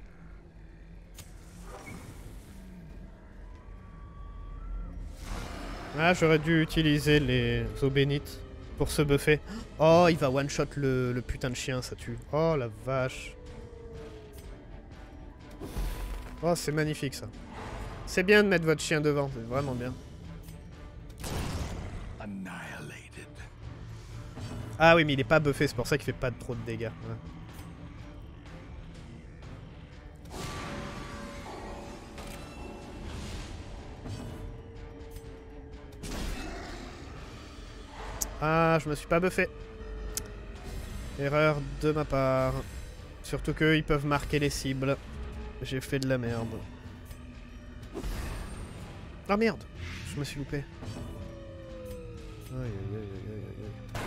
Ah, j'aurais dû utiliser les eaux bénites pour se buffer. Oh, il va one-shot le putain de chien, ça tue. Oh, la vache. Oh, c'est magnifique, ça. C'est bien de mettre votre chien devant, c'est vraiment bien. Annihilated. Ah oui, mais il est pas buffé, c'est pour ça qu'il fait pas trop de dégâts. Ouais. Ah, je me suis pas buffé. Erreur de ma part. Surtout qu'ils peuvent marquer les cibles. J'ai fait de la merde. Ah merde, je me suis loupé. Aïe aïe aïe aïe aïe aïe.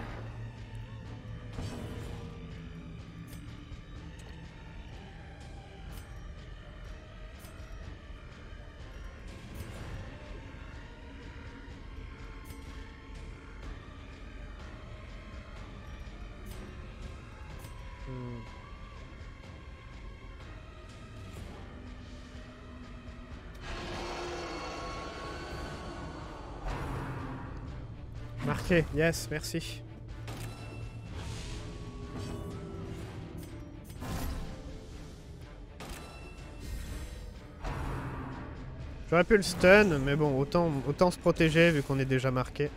Marqué, yes, merci. J'aurais pu le stun, mais bon, autant se protéger vu qu'on est déjà marqué.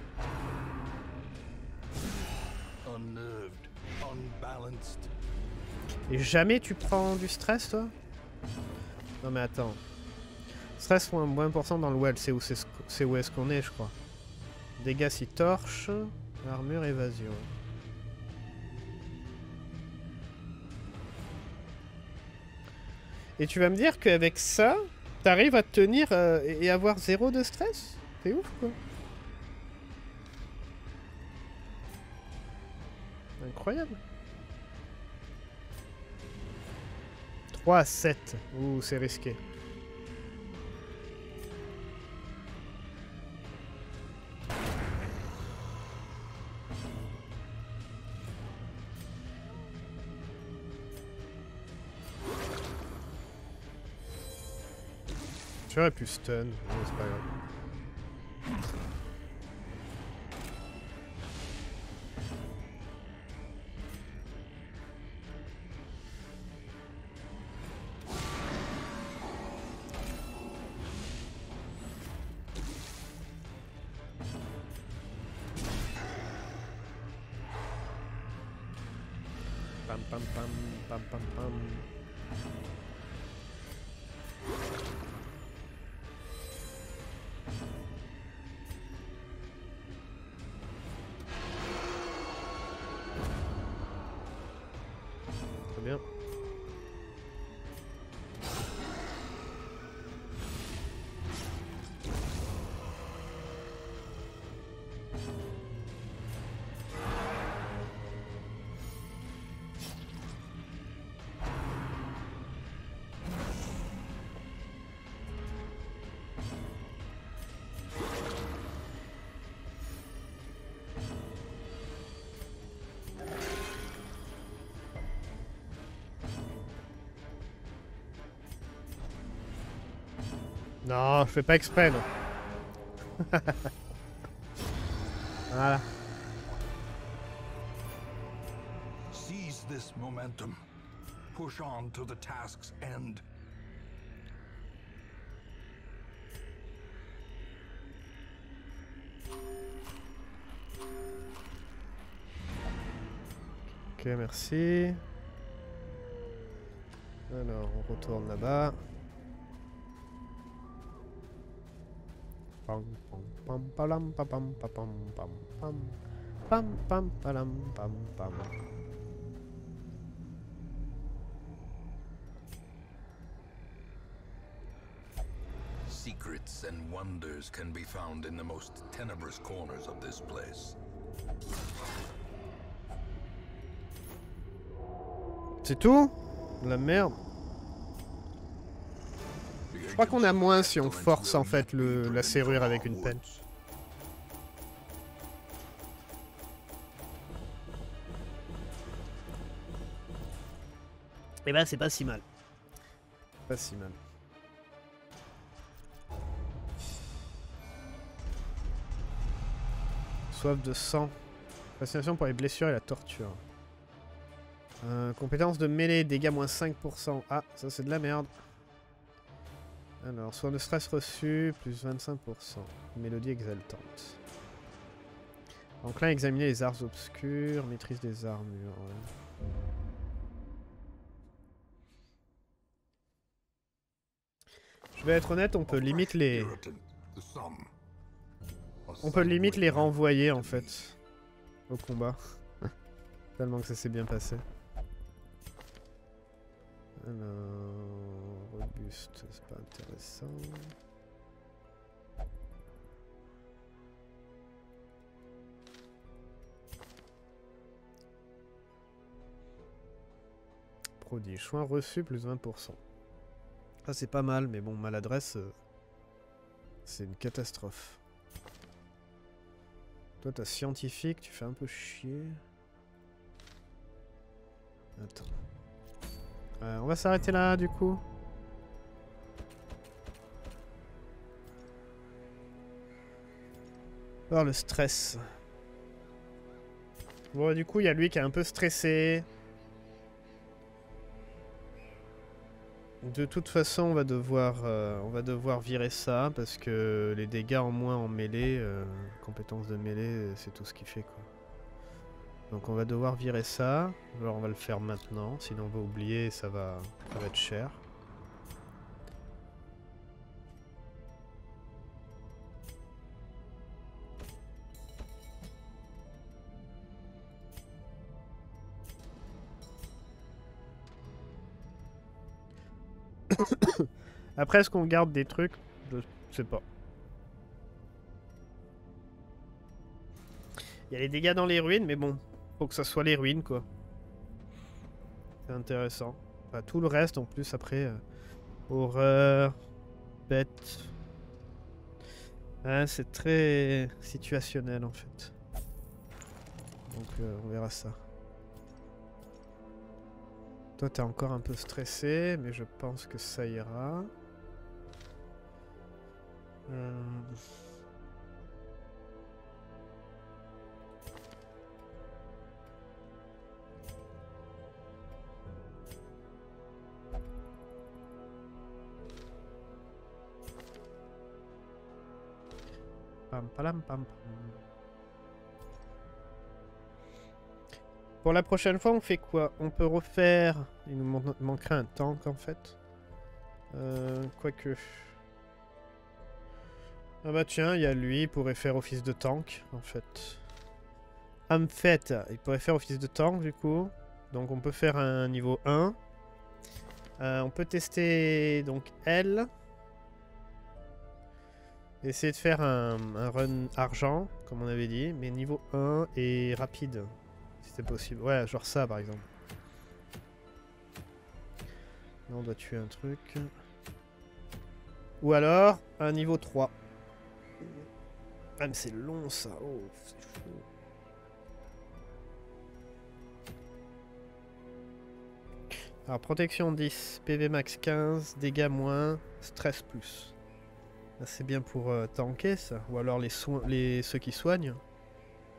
Unnerved, unbalanced. Et jamais tu prends du stress, toi? Non mais attends. Stress moins % dans le well, c'est où est-ce qu'on est, je crois. Dégâts si torche, armure, évasion. Et tu vas me dire qu'avec ça, t'arrives à tenir et avoir 0 de stress? C'est ouf, quoi. Incroyable. 3 à 7. Ouh, c'est risqué. J'aurais pu stun, mais c'est pas grave. Pam pam pam pam pam pam. Très bien. Non, je fais pas exprès, non. Voilà. Seize this momentum. Push on to the task's end. Ok, merci. Alors, on retourne là-bas. Pam pam pam palam pam pam pam pam pam pam pam palam pam pam. Secrets and wonders can be found in the most tenebrous corners of this place. C'est tout? La merde. Je crois qu'on a moins si on force en fait la serrure avec une pelle. Et ben c'est pas si mal. Pas si mal. Soif de sang. Fascination pour les blessures et la torture. Compétence de mêlée, dégâts moins 5%. Ah, ça c'est de la merde. Alors, soin de stress reçu, plus 25%. Mélodie exaltante. Enclin à examiner les arts obscurs, maîtrise des armures. Ouais. Je vais être honnête, on peut limite les... On peut limite les renvoyer en fait au combat. Tellement que ça s'est bien passé. Alors, robuste, c'est pas intéressant. Prodige, soin reçu plus 20%. Ça c'est pas mal, mais bon, maladresse, c'est une catastrophe. Toi t'as scientifique, tu fais un peu chier. Attends. On va s'arrêter là du coup. Alors le stress. Bon du coup il y a lui qui est un peu stressé. De toute façon on va devoir virer ça parce que les dégâts en moins en mêlée, compétence de mêlée c'est tout ce qu'il fait quoi. Donc on va devoir virer ça. Alors on va le faire maintenant, sinon on va oublier et ça va être cher. Après est-ce qu'on garde des trucs? Je sais pas. Il y a les dégâts dans les ruines mais bon. Faut que ça soit les ruines quoi. C'est intéressant. Enfin, tout le reste en plus après. Horreur. Bête. Ah, c'est très situationnel en fait. Donc on verra ça. Toi t'es encore un peu stressé mais je pense que ça ira. Pam, palam, pam, pam. Pour la prochaine fois, on fait quoi? On peut refaire... Il nous manquerait un tank en fait. Quoique... Ah bah tiens, il y a lui, il pourrait faire office de tank en fait. Amfet, il pourrait faire office de tank du coup. Donc on peut faire un niveau 1. On peut tester donc elle. Essayer de faire un run argent, comme on avait dit, mais niveau 1 et rapide, si c'est possible. Ouais, genre ça par exemple. Là on doit tuer un truc. Ou alors, un niveau 3. Ah mais c'est long ça, oh c'est fou. Alors protection 10, PV max 15, dégâts moins, stress plus. C'est bien pour tanker ça, ou alors ceux qui soignent.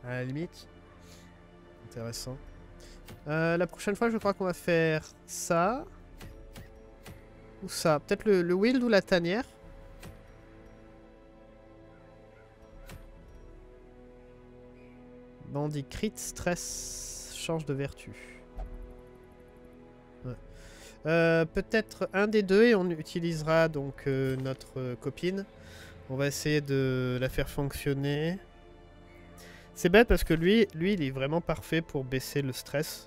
À la limite. Intéressant. La prochaine fois, je crois qu'on va faire ça. Ou ça. Peut-être le Wild ou la tanière. Bandit crit, stress, change de vertu. Ouais. Peut-être un des deux et on utilisera donc notre copine. On va essayer de la faire fonctionner. C'est bête parce que lui, il est vraiment parfait pour baisser le stress.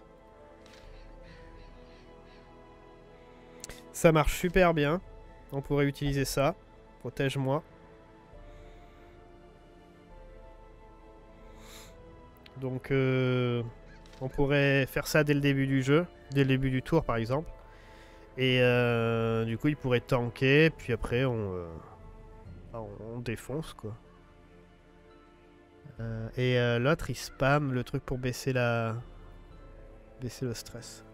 Ça marche super bien. On pourrait utiliser ça. Protège-moi. Donc, on pourrait faire ça dès le début du jeu. Dès le début du tour, par exemple. Et du coup, il pourrait tanker. Puis après, on défonce, quoi. Et l'autre, il spam le truc pour baisser baisser le stress.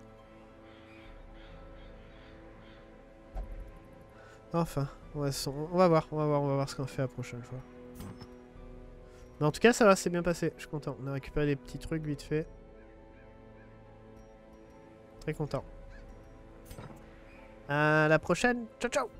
Enfin, on va voir ce qu'on fait la prochaine fois. Mais en tout cas, ça va, c'est bien passé. Je suis content. On a récupéré des petits trucs vite fait. Très content. À la prochaine. Ciao, ciao!